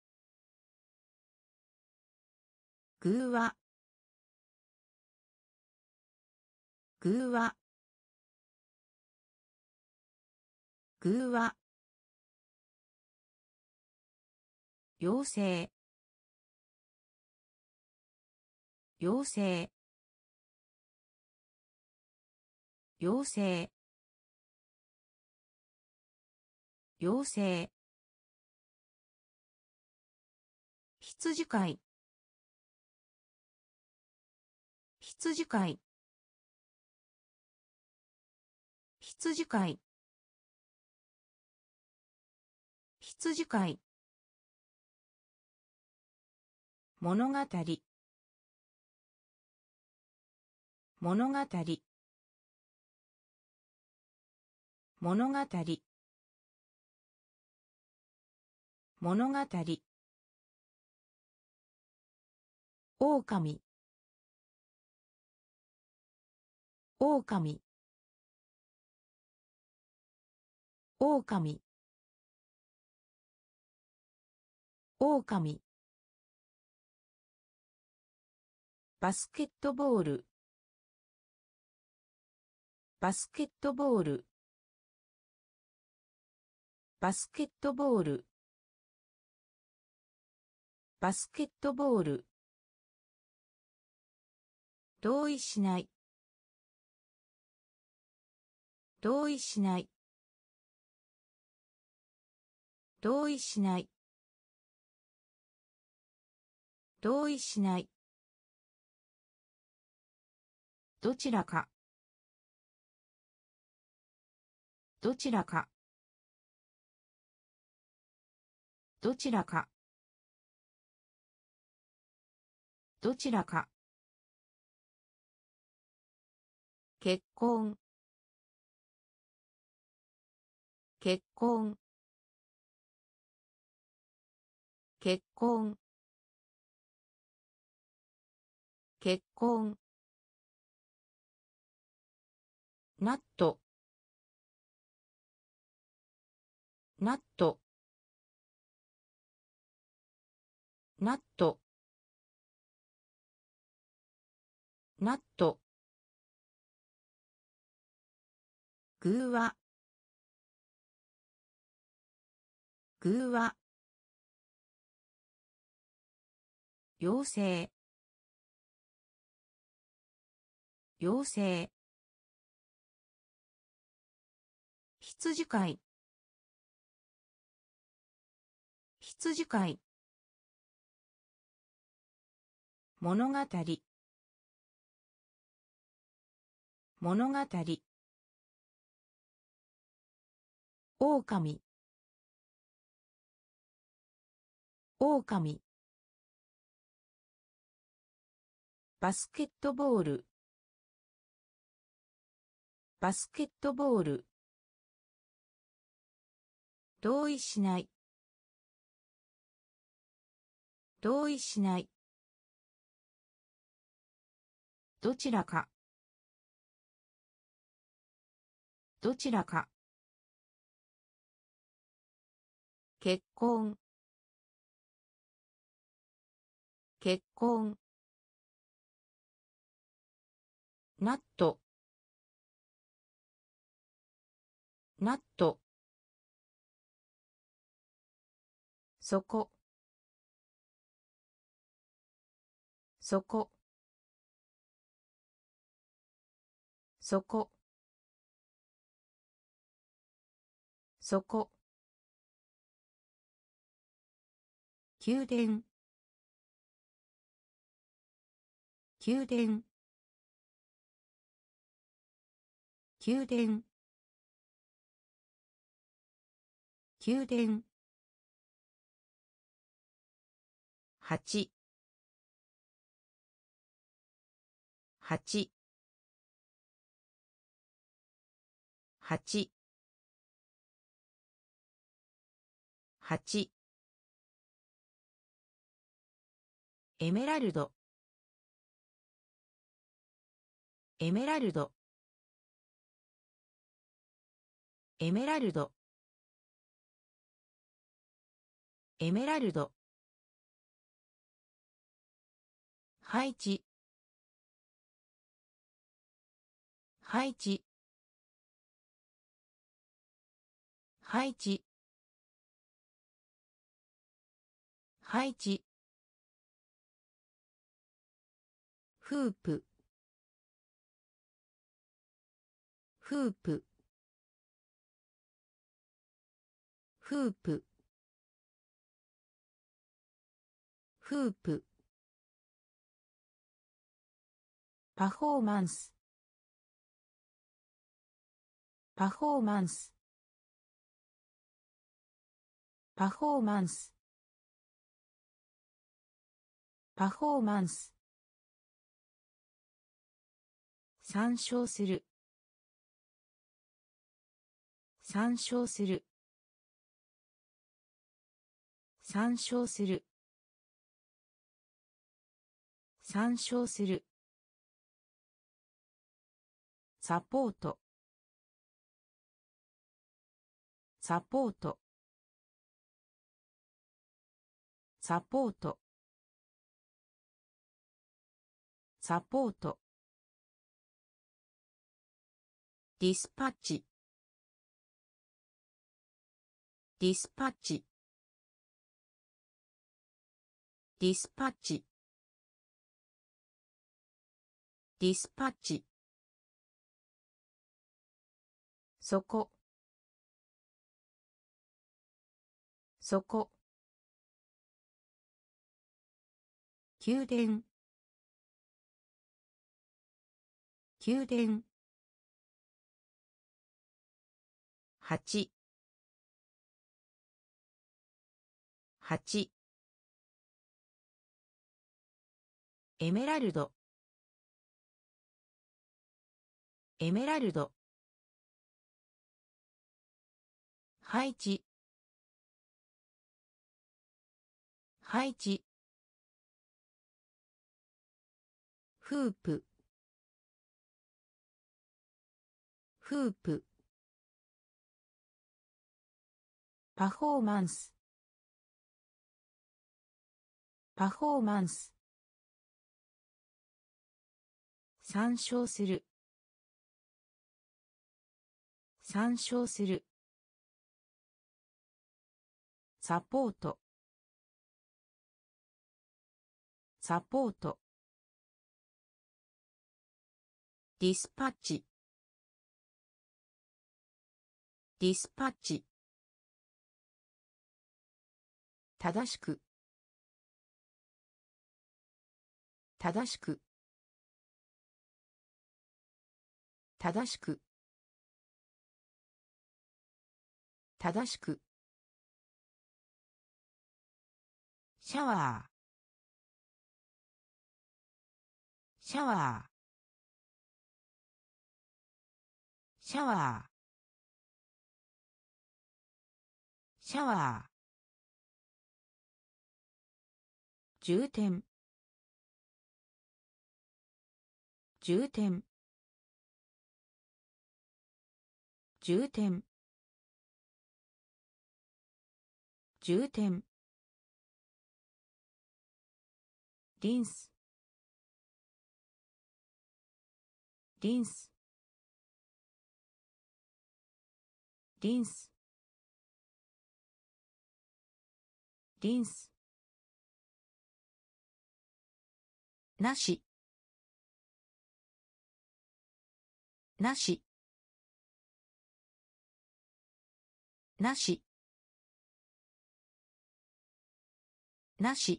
偶話偶話偶話妖精妖精妖精妖精羊飼い羊飼い羊飼い羊飼い物語物語物語物語狼狼狼狼バスケットボールバスケットボールバスケットボールバスケットボール同意しない同意しない同意しない同意しないどちらかどちらかどちらかどちらか結婚結婚結婚結婚ナットナットナットナット偶話偶話妖精妖精羊飼い羊飼い物語物語狼狼バスケットボールバスケットボール同意しない同意しないどちらかどちらか結婚結婚ナットナットそこそこそこそこ宮殿宮殿宮殿宮殿8 8 8 8エメラルドエメラルドエメラルドエメラルド配置配置配置配置フープフープフープフープパフォーマンスパフォーマンスパフォーマンスパフォーマンス参照する参照する参照する参照するサポートサポートサポートサポートディスパッチディスパッチディスパッチディスパッチそこそこ宮殿宮殿8 8エメラルドエメラルド配置配置フープフープパフォーマンスパフォーマンス参照する参照するサポートサポートディスパッチディスパッチ正しく正しく正しく正しくシャワーシャワーシャワーシャワー充填充填充填充填リンスリンスリンスリンスなしなしなしなし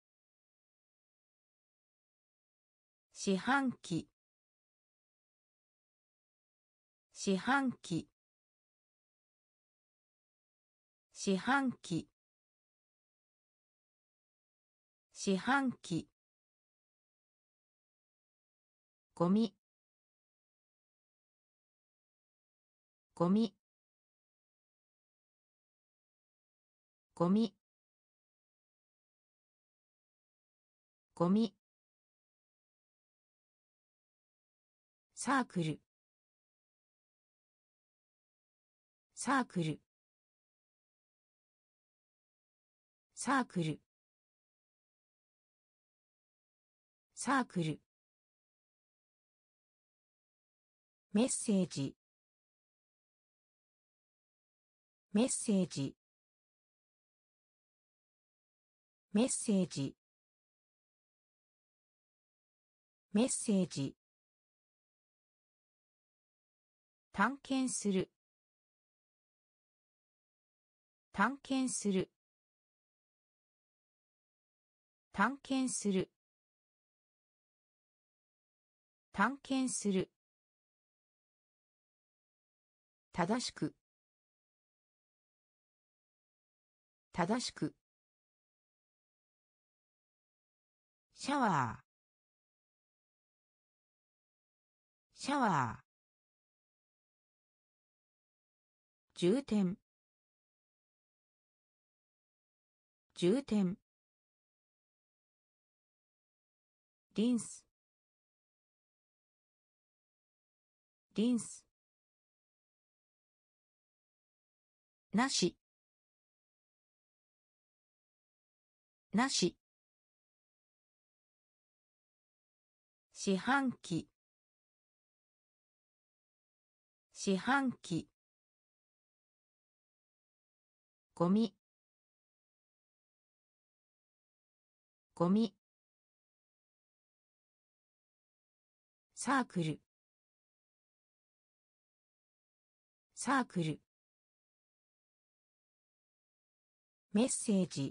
四半期四半期四半期四半期ゴミゴミゴミゴミサークルサークルサークルサークルメッセージメッセージメッセージメッセージ探検する探検する探検する探検する正しく正しくシャワーシャワー充填充填リンスリンスなしなし四半期四半期ゴミゴミサークルサークルメッセージ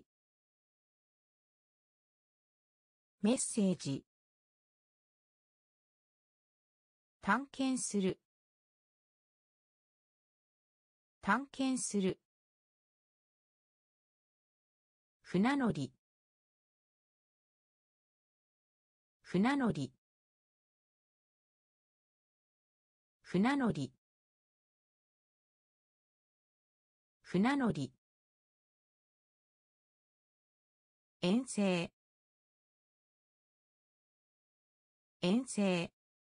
メッセージ探検する探検する船乗り船乗り船乗り船乗り遠征遠征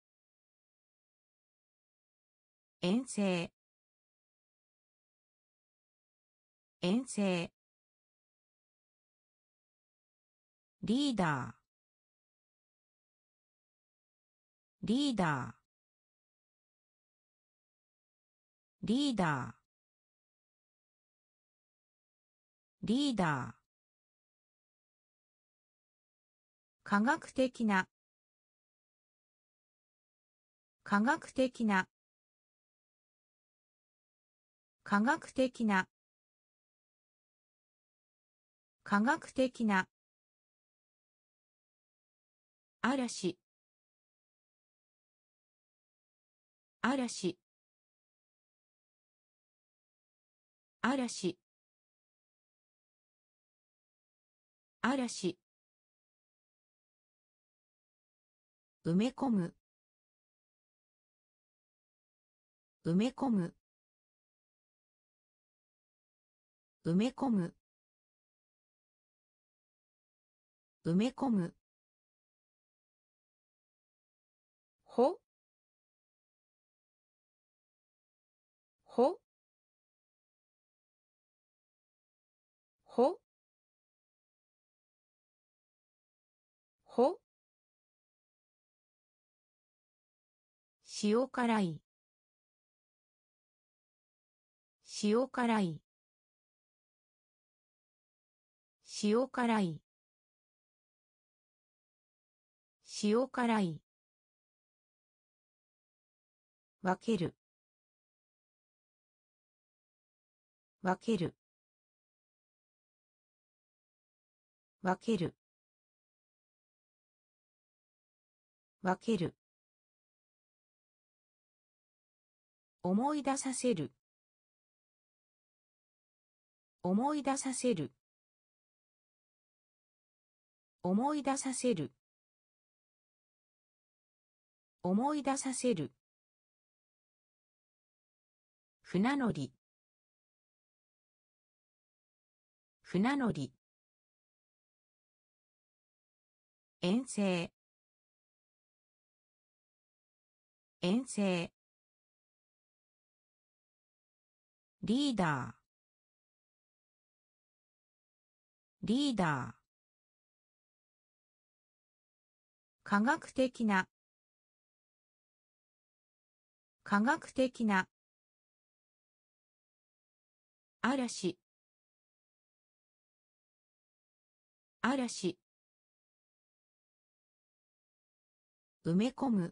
遠征遠征リーダーリーダーリーダーリーダー科学的な科学的な科学的な科学的な嵐嵐嵐嵐埋め込む埋め込む埋め込む埋め込むほほほほ塩辛い塩辛い塩辛い塩辛い分ける分ける分ける分ける思い出させる思い出させる思い出させる思い出させる船乗り船乗り遠征遠征リーダーリーダー科学的な科学的な嵐嵐埋め込む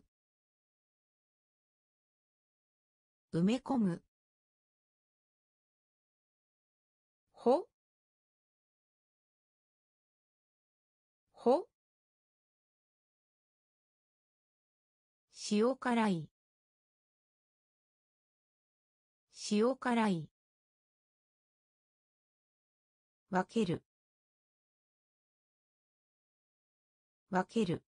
埋め込むほほ塩辛い塩辛い分ける分ける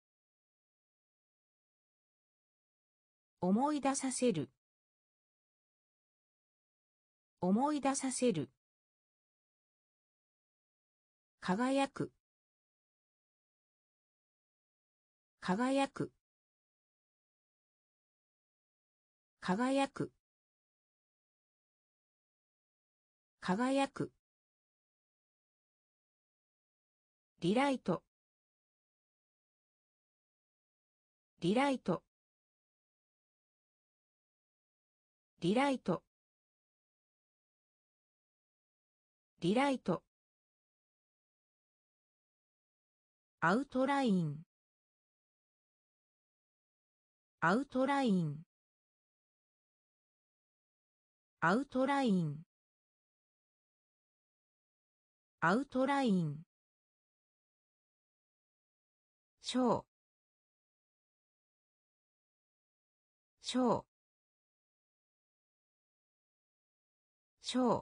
思い出させる思い出させる輝く輝く輝く輝くリライトリライトリライトリライトアウトラインアウトラインアウトラインアウトラインショーショーショー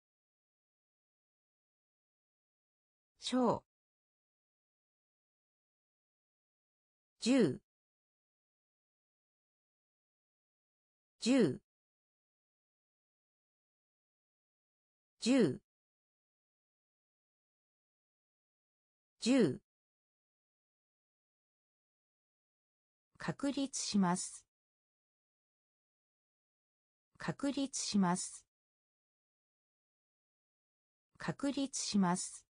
ショー10 10 10 10確立します確立します確立します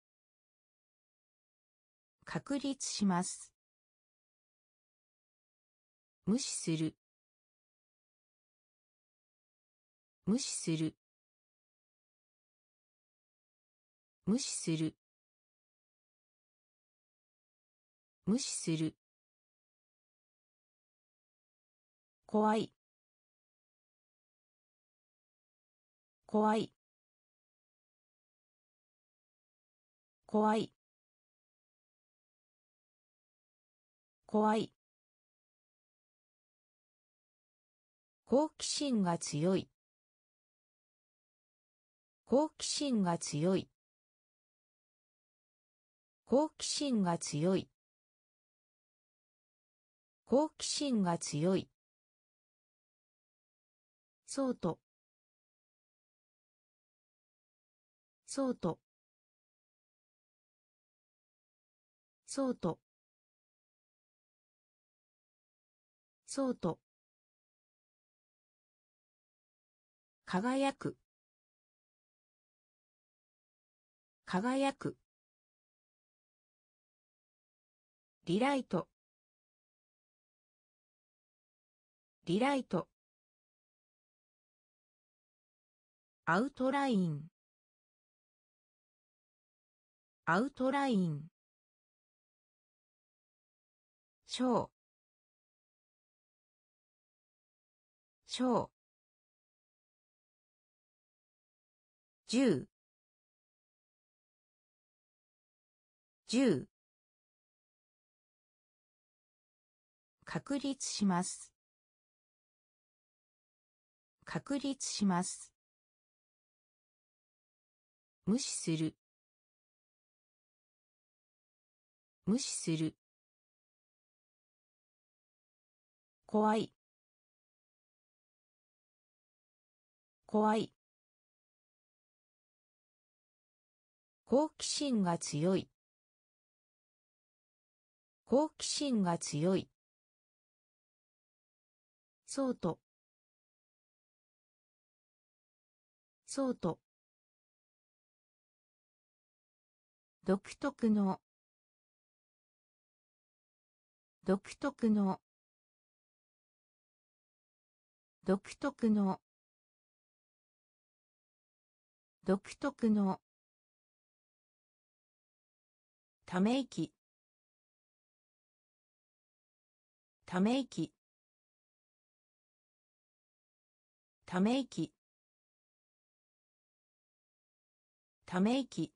確立します無視する無視する無視する無視する怖い怖い怖い怖い。好奇心が強い。好奇心が強い。好奇心が強い。好奇心が強い。そうと。そうと。そうと。そうと。輝く。輝く。リライト。リライト。アウトライン。アウトライン。ショー。ショー。10。10。確立します。確立します。無視する。無視する。怖い。怖い。好奇心が強い。好奇心が強い。そうと。そうと。独特の。独特の。独特の。独特の。ため息。ため息。ため息。ため息。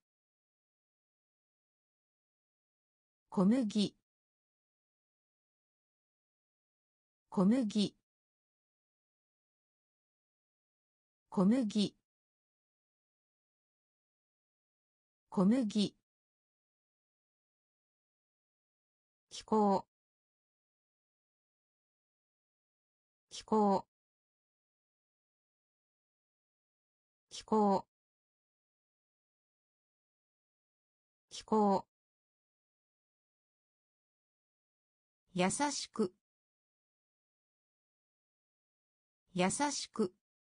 小麦。小麦。小麦。小麦。気候。気候。気候。気候。優しく。優しく。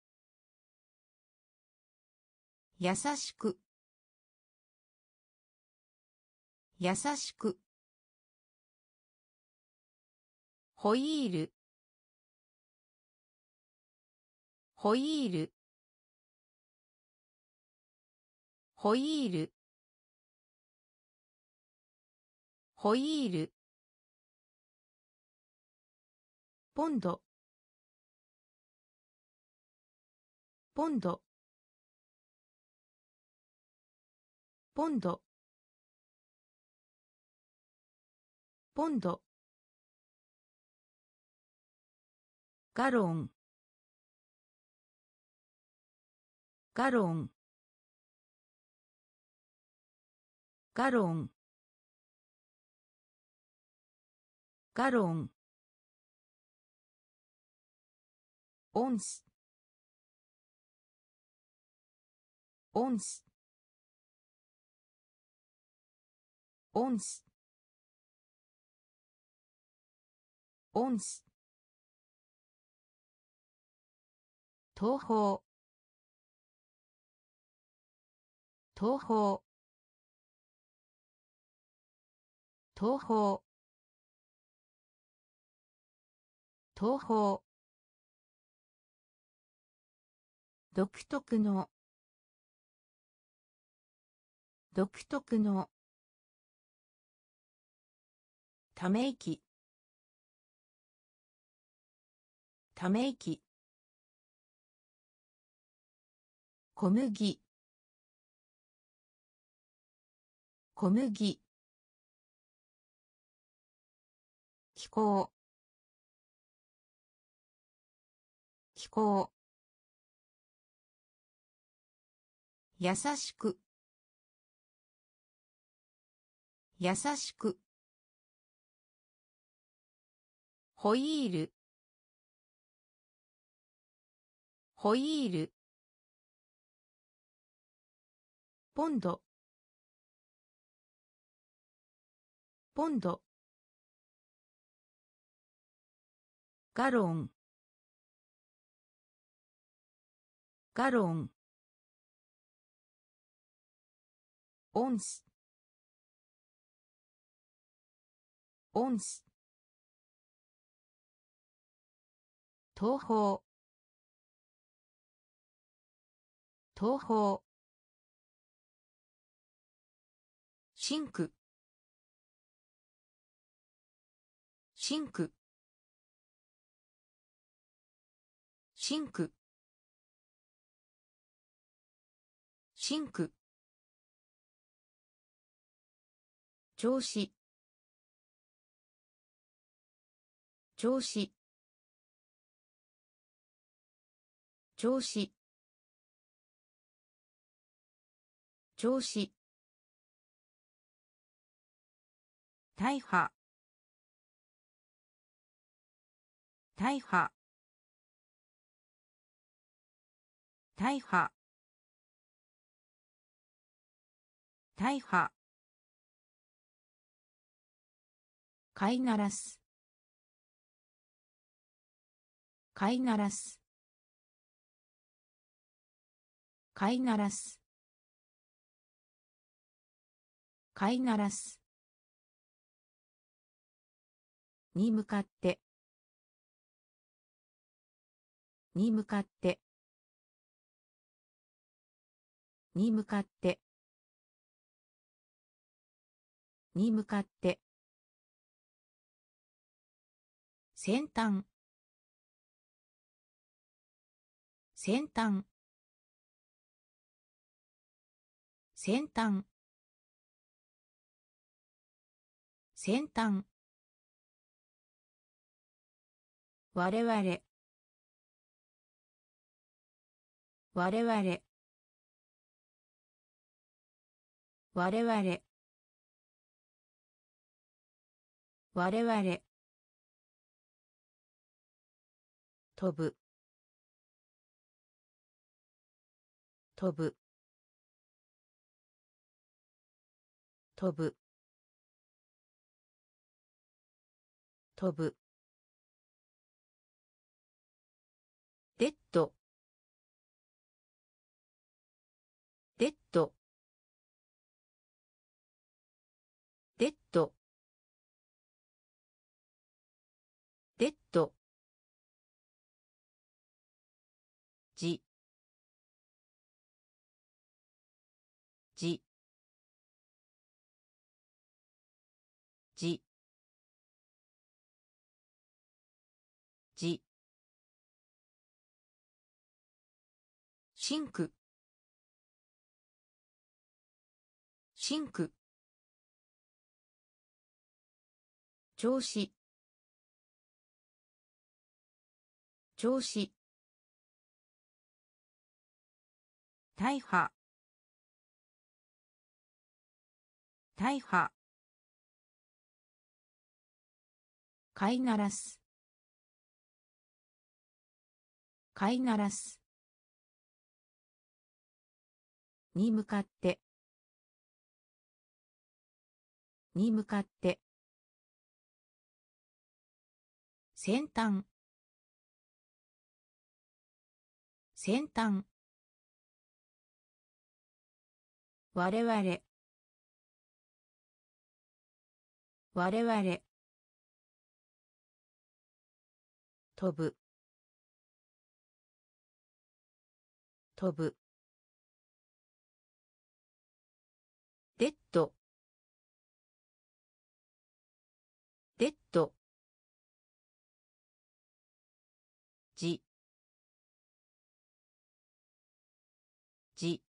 優しく。優しく。ホイール。ホイール。ホイール。ホイール。ポンド。ポンド。ポンド。ポンド。ガロン。ガロン。ガロン。ガロン。オンス。オンス。オンス。オンス。東方。東方。東方。東方。独特の。独特の。ため息。ため息。小麦。小麦。 気候気候優しく優しくホイールホイールポンドポンドガロンガロンオンスオンス東方東方シンクシンクシンクシンク調子調子調子調子大破大破大破大破飼いならす飼いならす飼いならす飼いならすに向かってに向かってに向かってに向かって先端先端先端先端我々我々我々我々飛ぶ飛ぶ飛ぶ飛ぶデッドデッドデッドデッドじじじじシンクシンク調子調子大破大破飼いならす飼いならすに向かってに向かって先端先端我々我々飛ぶ飛ぶデッドデッドじじ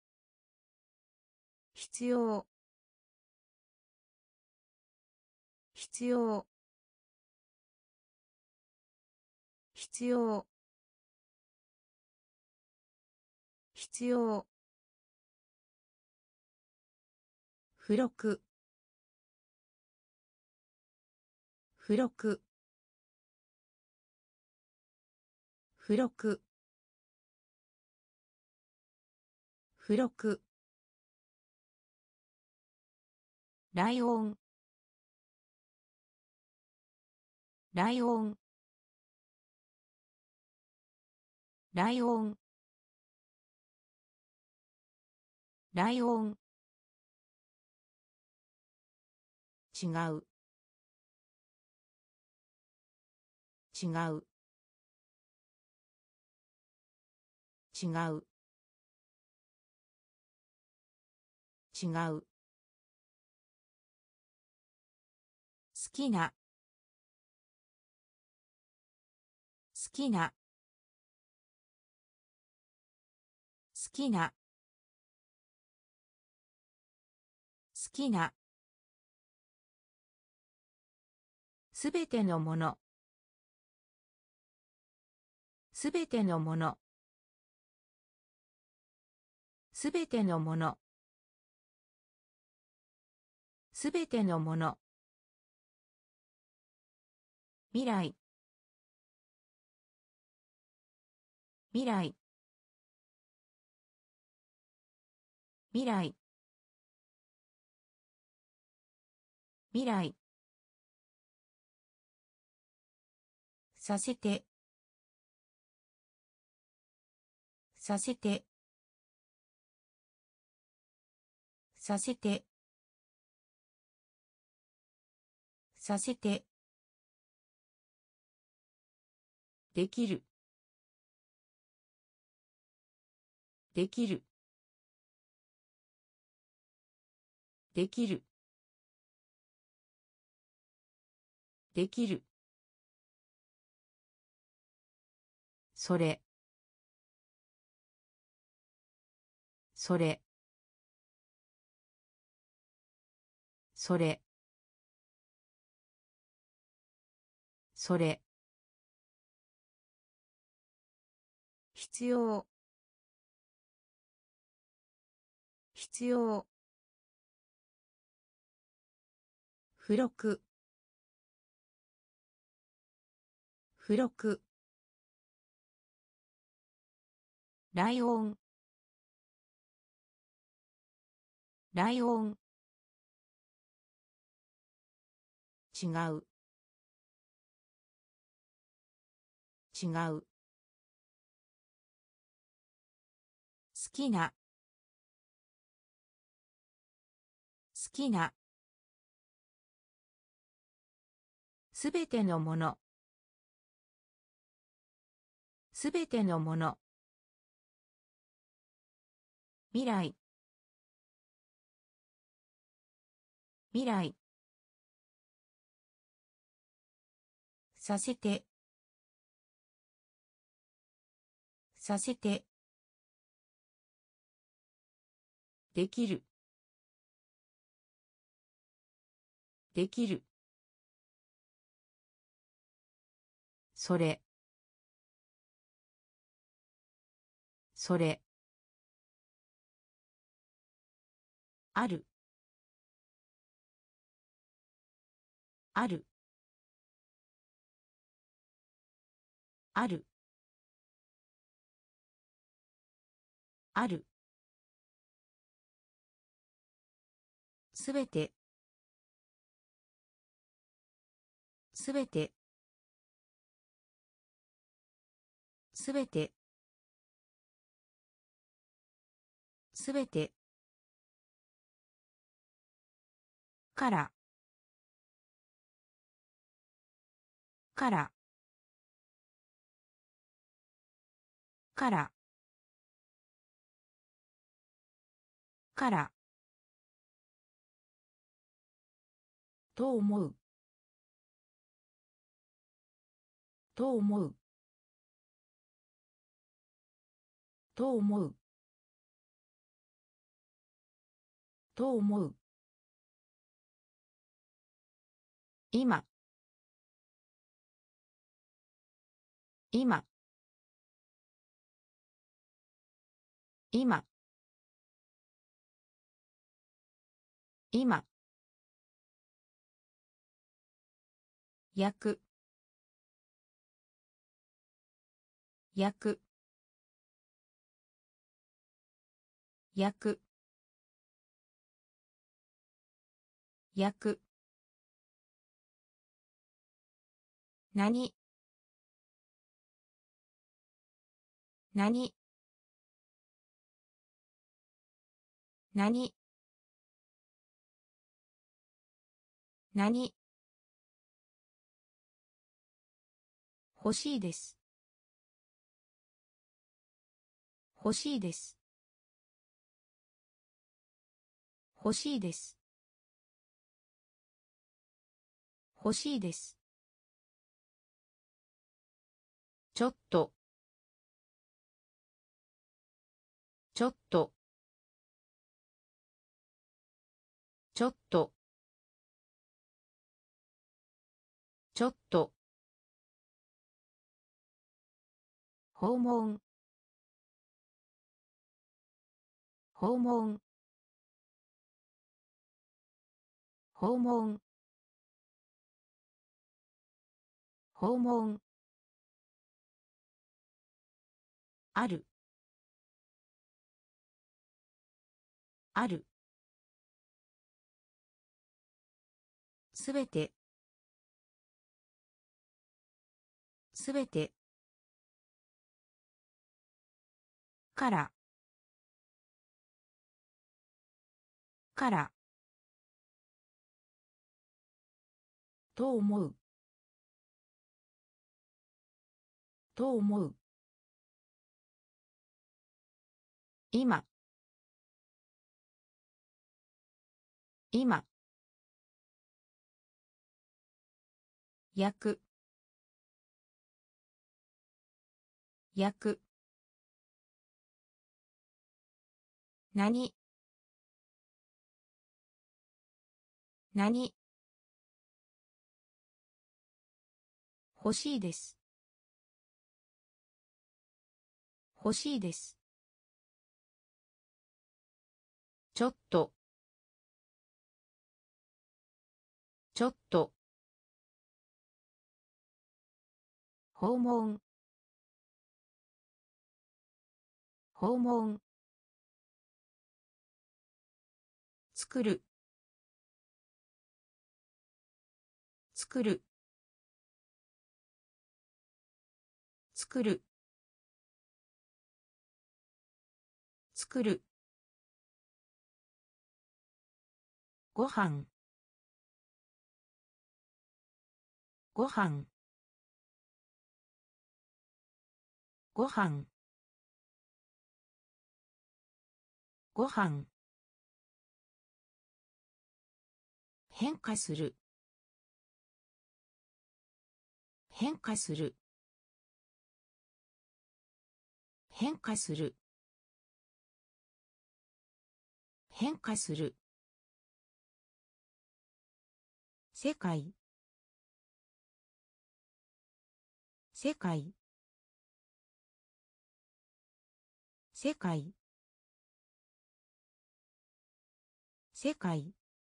必要必要必要必要付録付録付録付録ライオンライオンライオンライオン違う違う違う違う好きな好きな好きな好きなすべてのものすべてのものすべてのものすべてのもの未来未来未来未来させてさせてさせてさせてできるできるできるできるそれそれそれそれ必要必要付録付録ライオンライオン違う違う好きな好きなすべてのものすべてのもの未来未来させてさせてできるできるそれそれあるあるあるあるすべてすべてすべてすべてからからからからと思うと思うと思うと思う今今今今焼く焼く焼く焼く何何何何欲しいです欲しいです欲しいです欲しいですちょっとちょっとちょっとちょっと訪問訪問訪問訪問あるあるすべてすべてからからと思うと思う今今焼く焼く何何欲しいです欲しいですちょっとちょっと訪問訪問作る作る作る作るご飯ご飯ご飯ご飯変化する変化する変化する変化する世界世界世界世界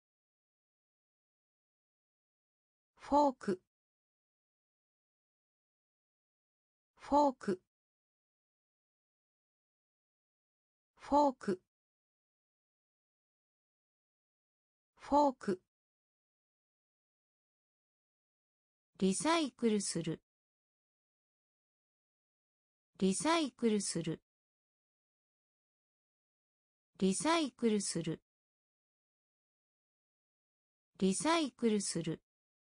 フォークフォークフォークフォークリサイクルするリサイクルするリサイクルするリサイクルする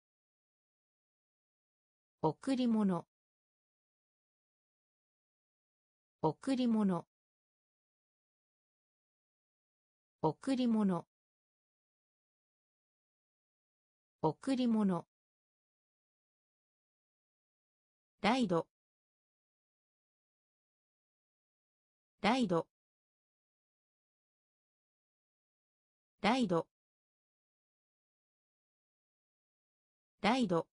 贈り物贈り物贈り物贈り物ライドライドライドライド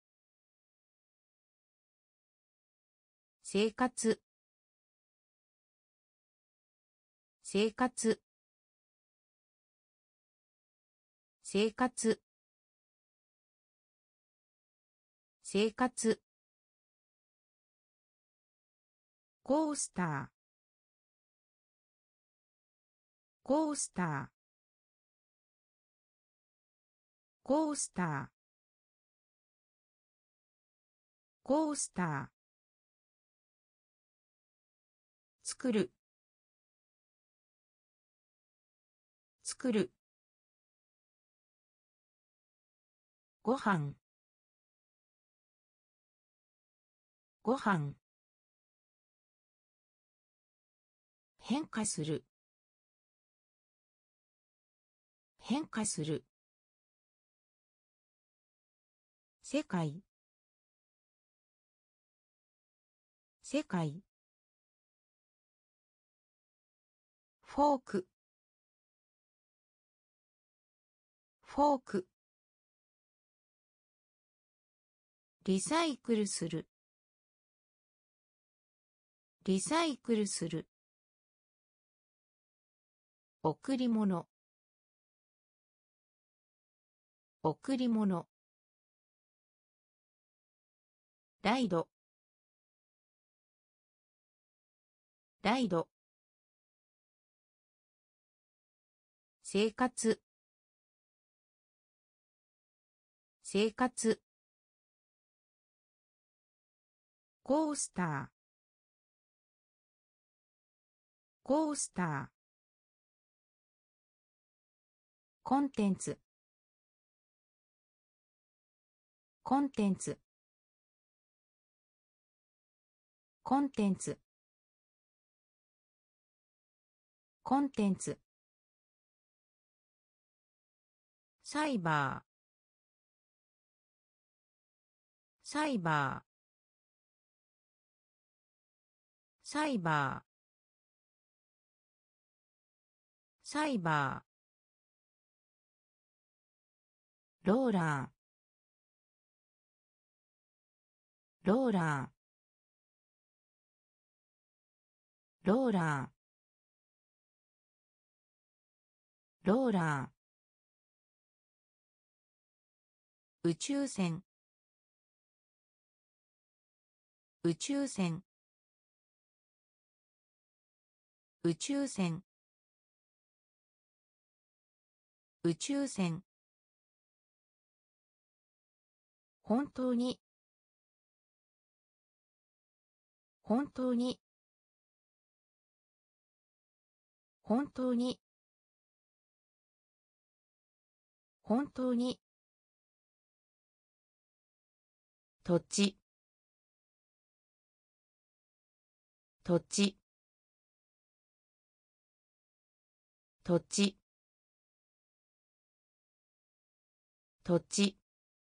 生活生活生活生活コースターコースターコースターコースター作る作るご飯ご飯変化する変化する世界世界フォークフォークリサイクルするリサイクルする贈り物贈り物ライドライド生活生活コースターコースターコンテンツコンテンツコンテンツコンテンツサイバーサイバーサイバーサイバーローラーローラーローラーローラー宇宙船宇宙船宇宙船宇宙船本当に本当に本当に本当に土地土地土地土地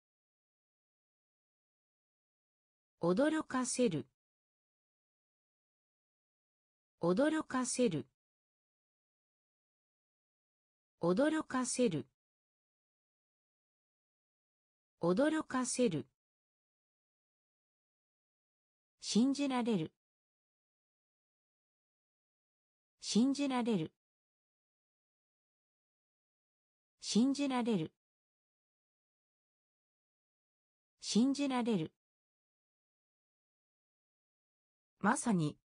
驚かせる驚かせる驚かせる驚かせる信じられる信じられる信じられる信じられるまさに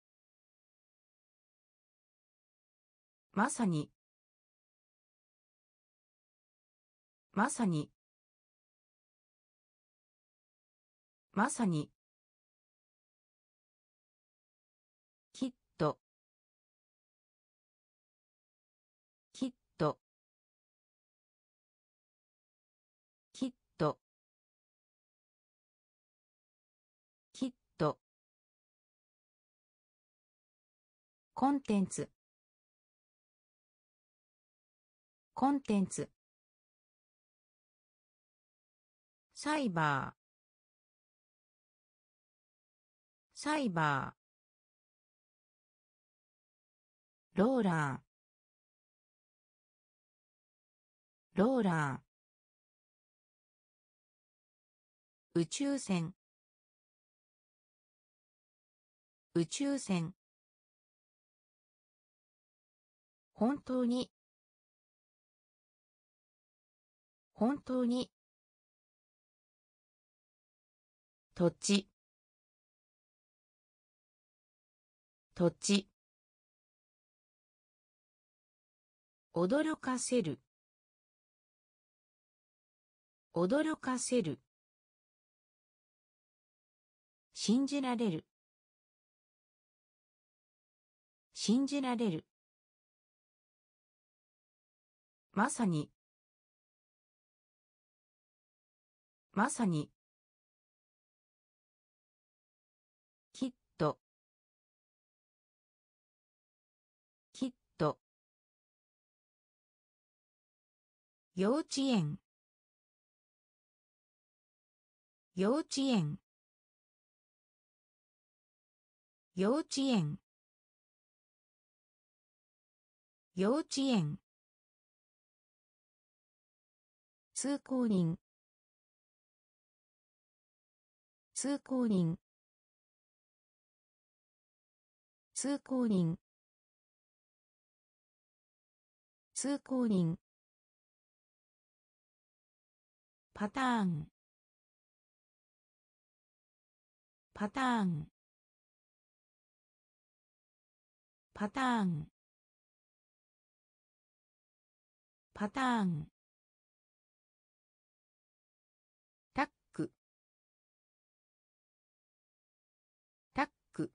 まさにまさにまさにきっときっときっときっとコンテンツコンテンツサイバーサイバーローラーローラ宇宙船宇宙船本当に本当に土地土地驚かせる驚かせる信じられる信じられるまさにまさにきっときっと幼稚園幼稚園幼稚園幼稚園通行人通行人通行人通行人パターンパターンパターンパターンタックタック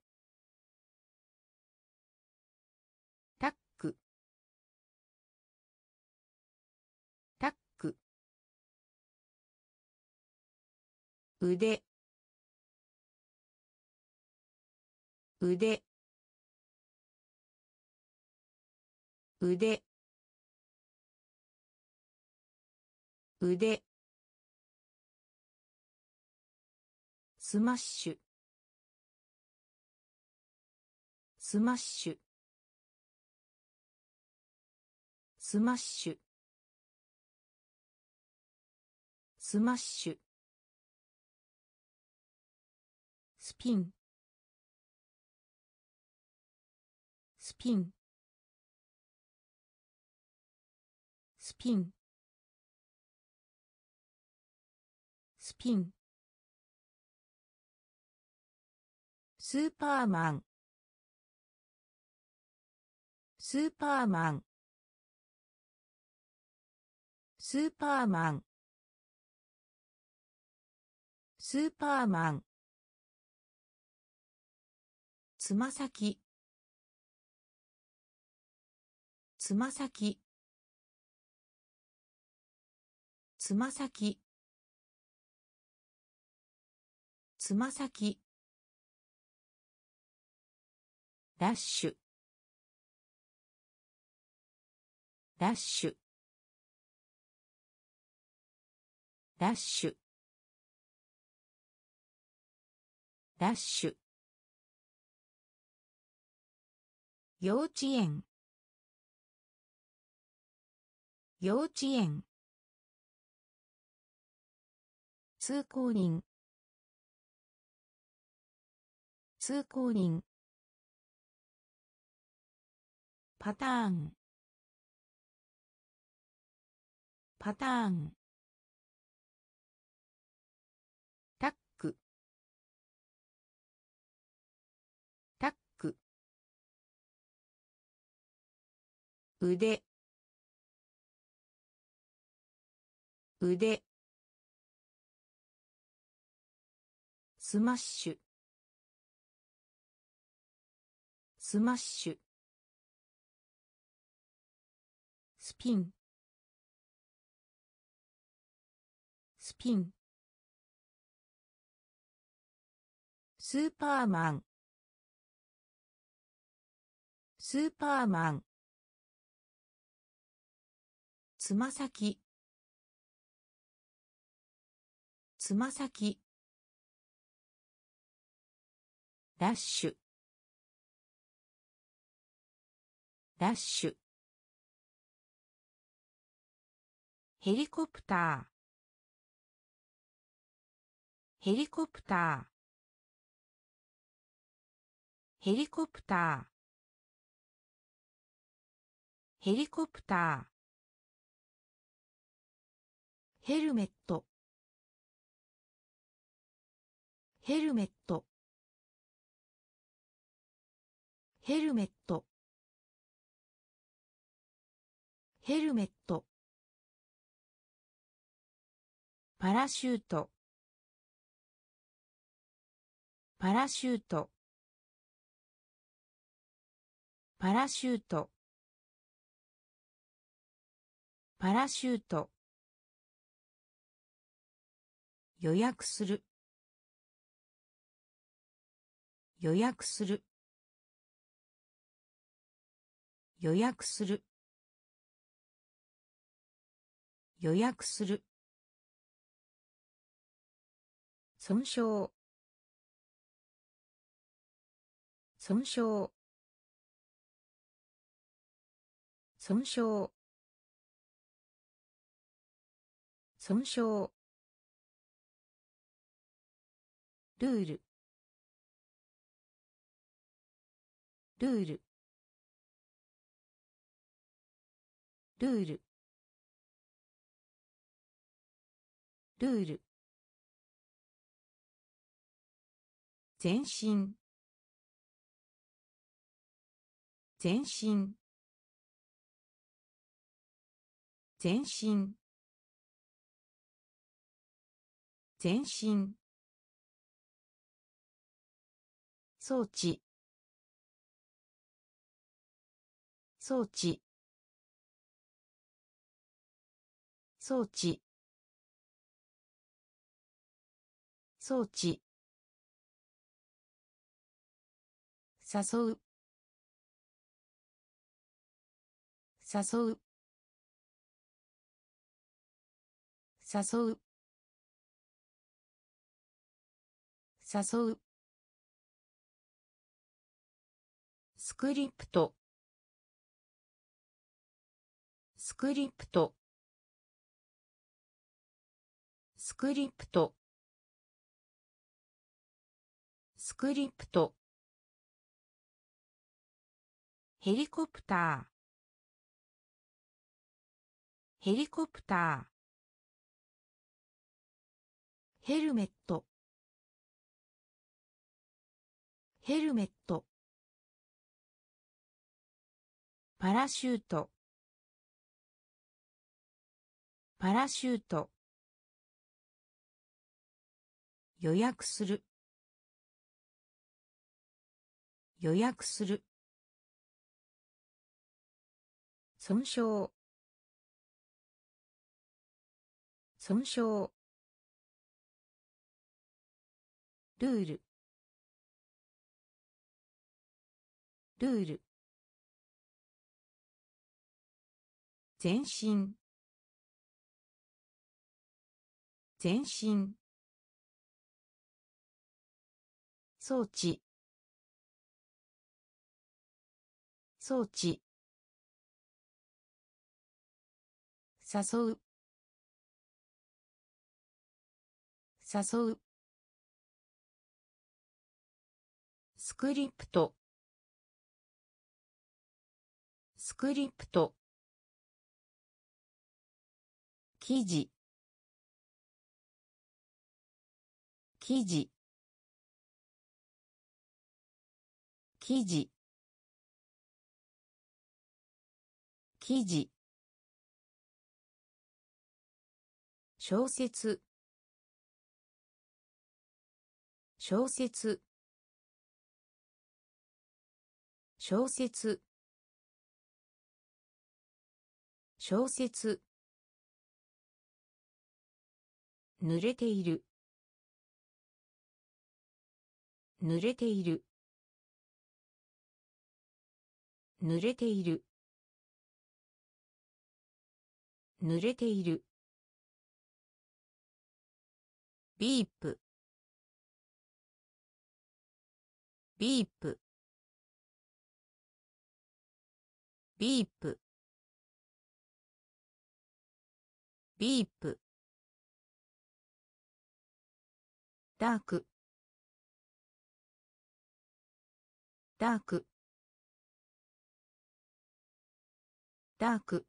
タックタック腕腕腕腕スマッシュスマッシュスマッシュスマッシュスピンスピンスピンスピンスーパーマンスーパーマンスーパーマンスーパーマンつま先つま先つま先つま先ダッシュダッシュダッシュダッシュ幼稚園幼稚園通行人通行人パターンパターンタックタック腕腕スマッシュスマッシュスピンスピンスーパーマンスーパーマンつま先つま先ダッシュダッシュヘリコプターヘリコプター、ヘリコプター、ヘリコプター、ヘルメット、ヘルメット、ヘルメット、ヘルメット、パラシュート、パラシュート、パラシュート、パラシュート、予約する、予約する、予約する、予約する、損傷、損傷、損傷、損傷、ルール、ルール、ルール、ルール、全身、全身、全身、全身、装置、装置、装置、装置、誘う、誘う、誘う、誘う、スクリプト、スクリプト、スクリプト、スクリプト、ヘリコプター、ヘリコプター、ヘルメット、ヘルメット、パラシュート、パラシュート、予約する、予約する、損傷、損傷、ルール、ルール、全身、全身、装置、装置、誘う、誘う、スクリプト、スクリプト、記事、記事、記事、記事、小説、小説、小説、小説、濡れている、濡れている、濡れている、濡れている、ビープ、ビープ、ビープ、ビープ、 ダークダークダーク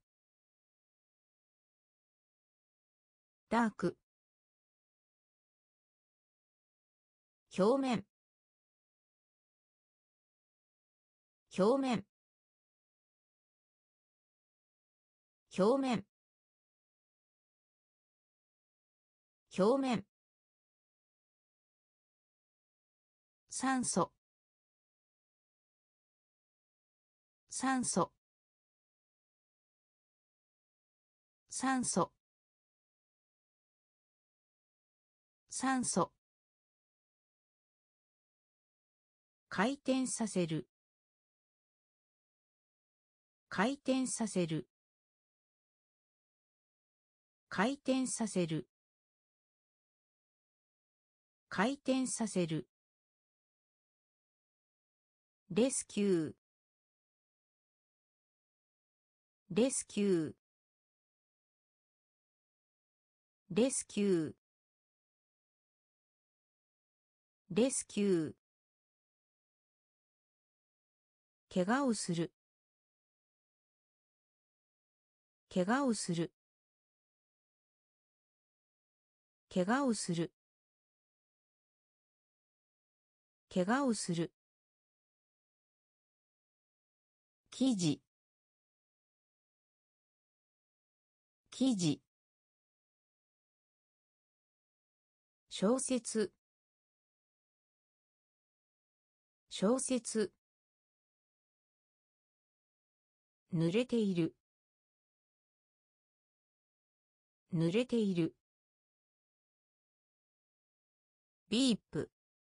ダーク表面表面表面表面酸素酸素酸素酸素回転させる回転させる回転させる回転させるレスキューレスキューレスキューレスキュー怪我をする怪我をする怪我をする怪我をする記事記事小説小説濡れている濡れているビープ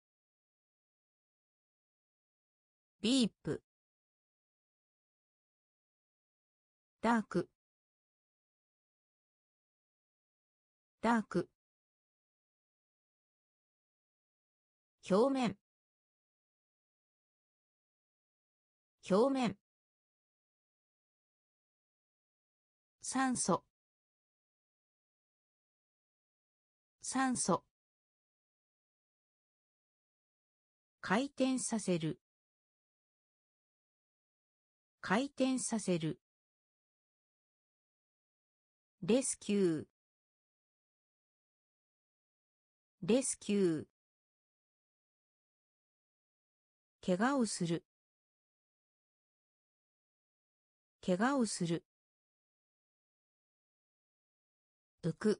ビープダークダーク表面表面酸素酸素回転させる回転させるレスキューレスキュー怪我をする怪我をする浮く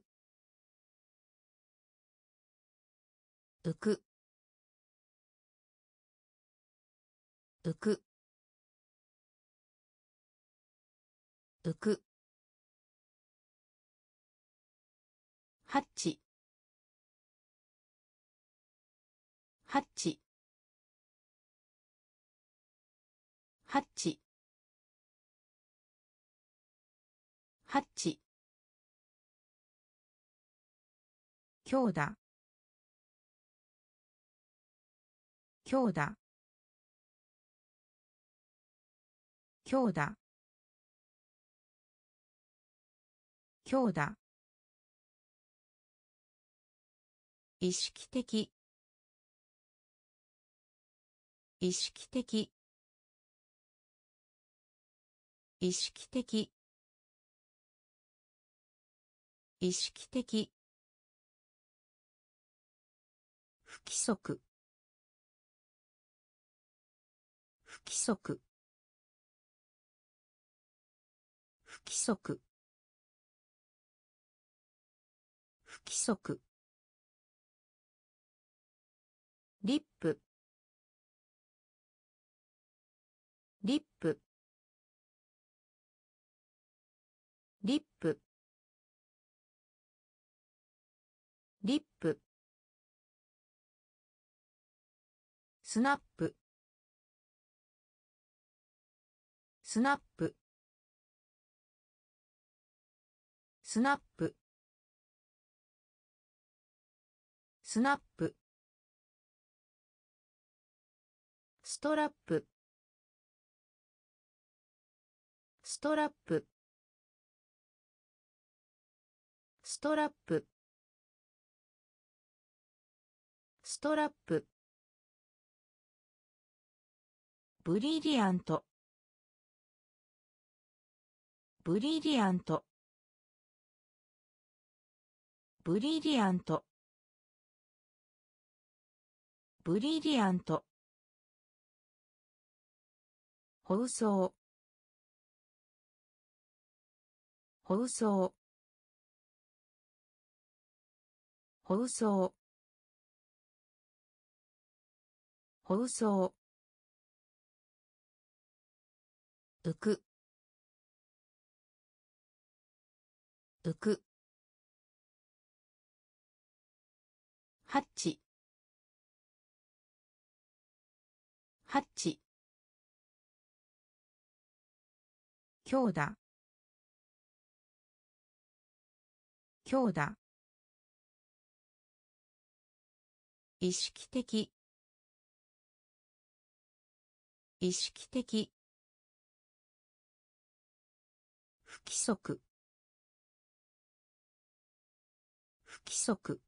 浮く浮く浮くハッチハッチハッチハッチ強打強打強打強打意識的意識的意識的意識的不規則不規則不規則不規則リップリップリップリップスナップスナップスナップスナップストラップストラップストラップストラップ。ブリリアント。ブリリアント。ブリリアント。ブリリアント。放送。放送。放送。放送。浮く。浮く。ハッチ。ハッチ。強打。強打。意識的。意識的。不規則。不規則。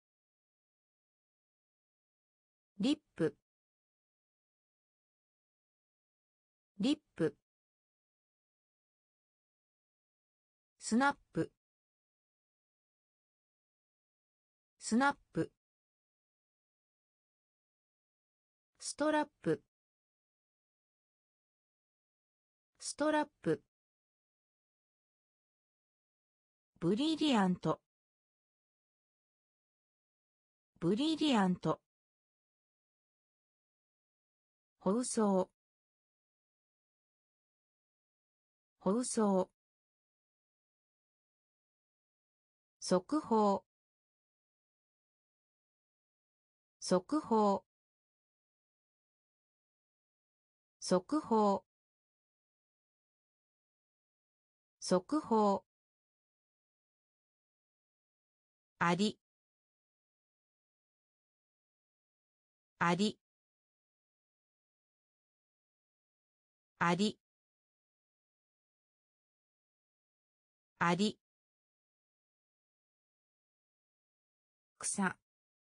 リップ。リップ。スナップ。スナップ。ストラップ。ストラップ。ブリリアント。ブリリアント。放送。放送。速報。速報。速報。速報。あり。あり。あり。あり。草。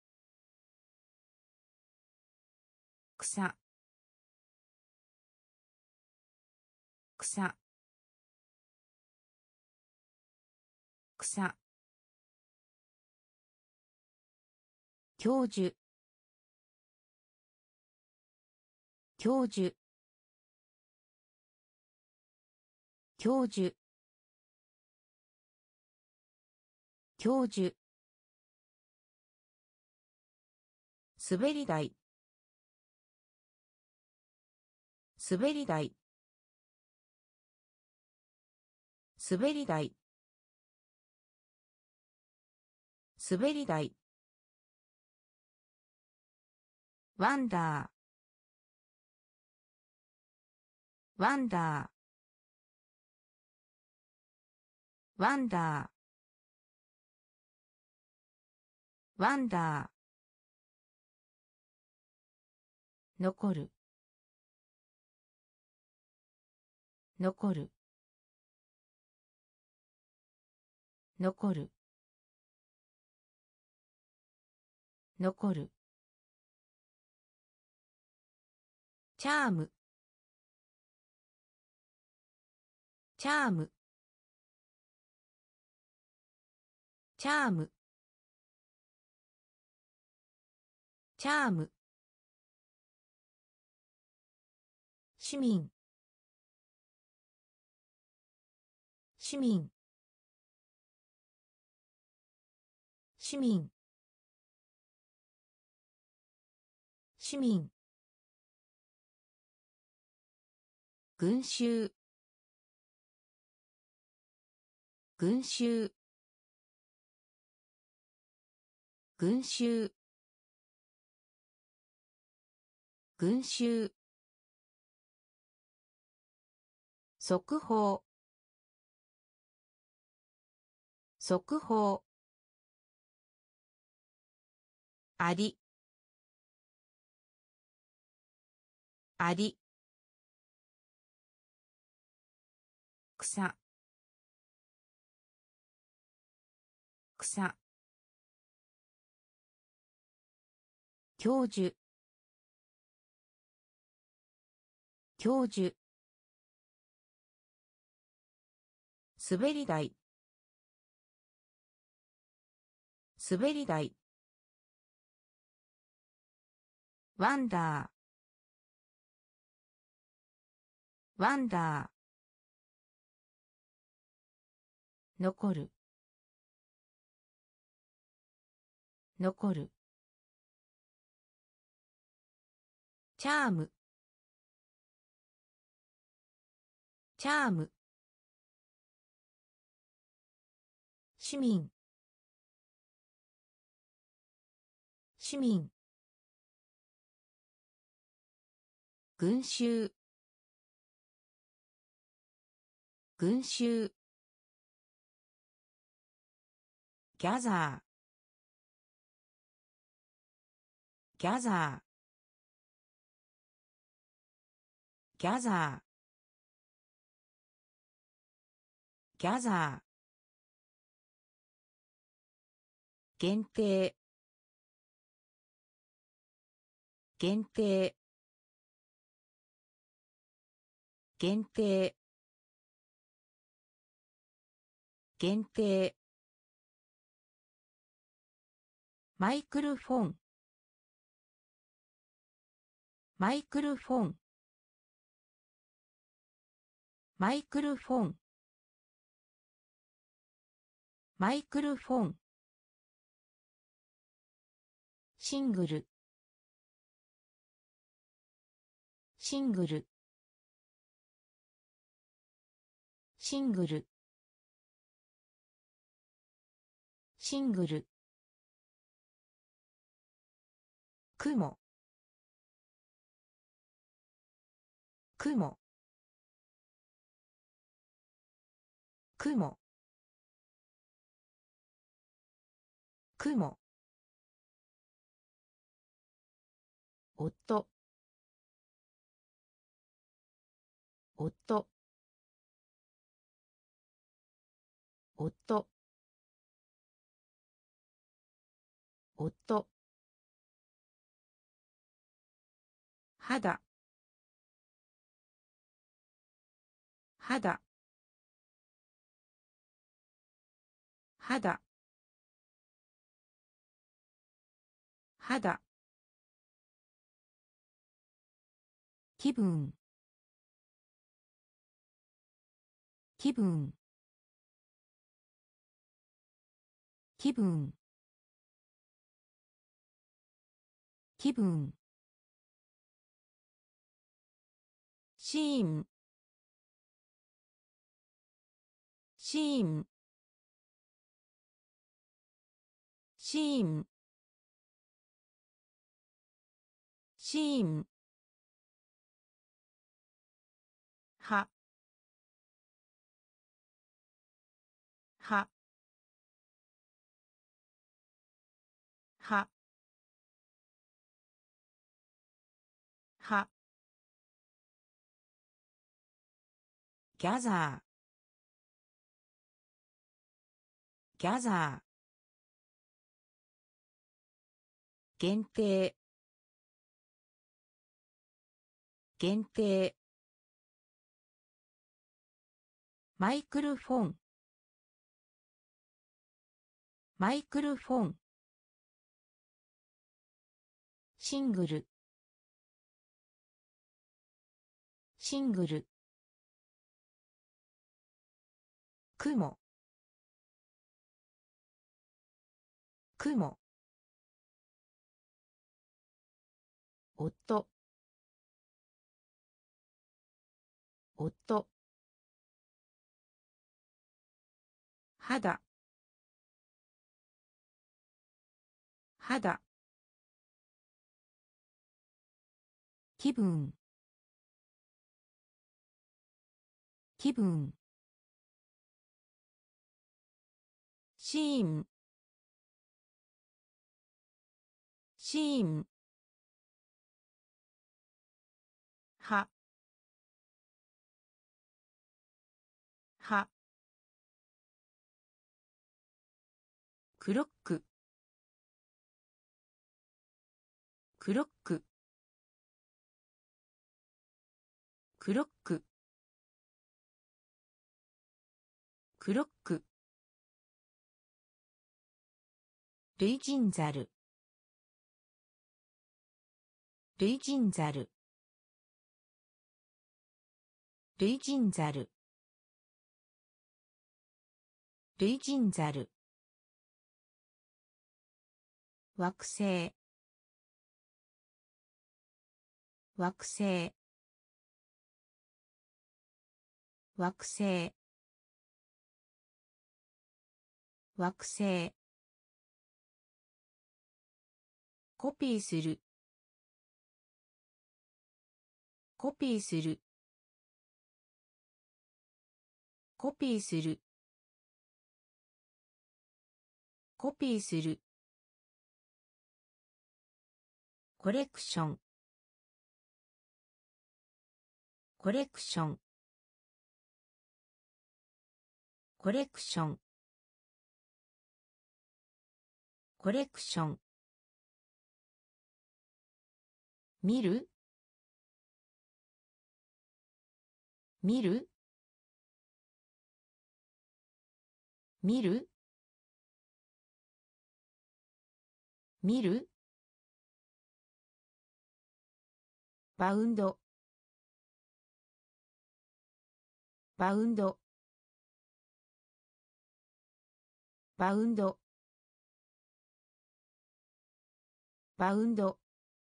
草。草。草。教授。教授。教授。教授。滑り台。滑り台。滑り台。滑り台。ワンダー。ワンダー。ワンダー。ワンダー。残る。残る。残る。残る。チャーム。チャーム。チャーム。チャーム。市民。市民。市民。市民。群衆。群衆。群衆。群衆。速報。速報。あり。あり。草。草。 教授教授滑り台滑り台ワンダーワンダー残る残るチャームチャーム市民市民群衆群衆ギャザーギャザーギャザーギャザー限定限定限定限定マイクロフォンマイクロフォンマイクロフォンマイクロフォンシングルシングルシングルシングル雲雲雲雲夫夫夫夫肌肌肌肌気分気分気分気分シーンシーンシーンシーンははははギャザーギャザー限定限定マイクロフォンマイクロフォンシングルシングル雲雲夫夫肌肌気分気分シーンシーンははクロッククロッククロッククロック類人ザル類人ザル類人ザル類人ザル惑星惑星惑星惑星コピーするコピーするコピーするコピーするコレクションコレクションコレクションコレクション見る見る見る見るバウンドバウンドバウンドバウンド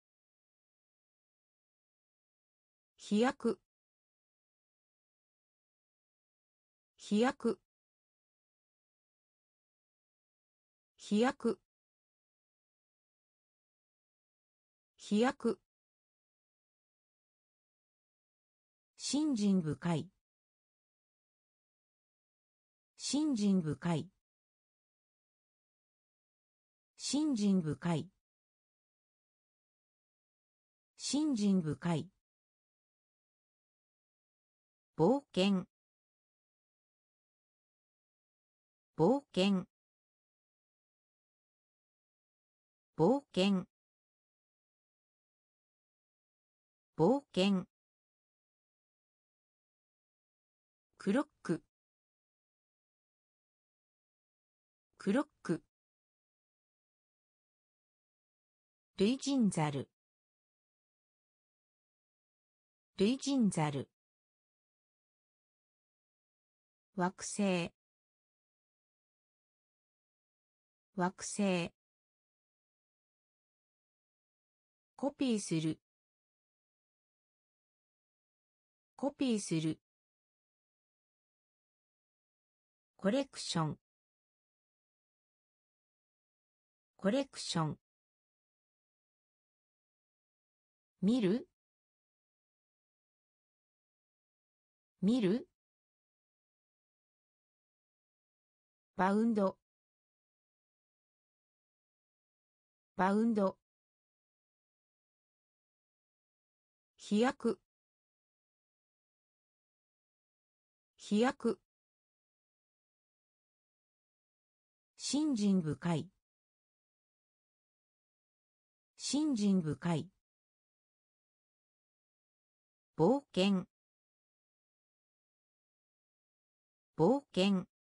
飛躍飛躍飛躍飛躍信心深い信心深い信心深い信心深い冒険冒険冒険冒険クロッククロック類人ザル類人ザル惑星惑星コピーするコピーするコレクションコレクション見る見るバウンドバウンド飛躍飛躍信心深い信心深い冒険冒険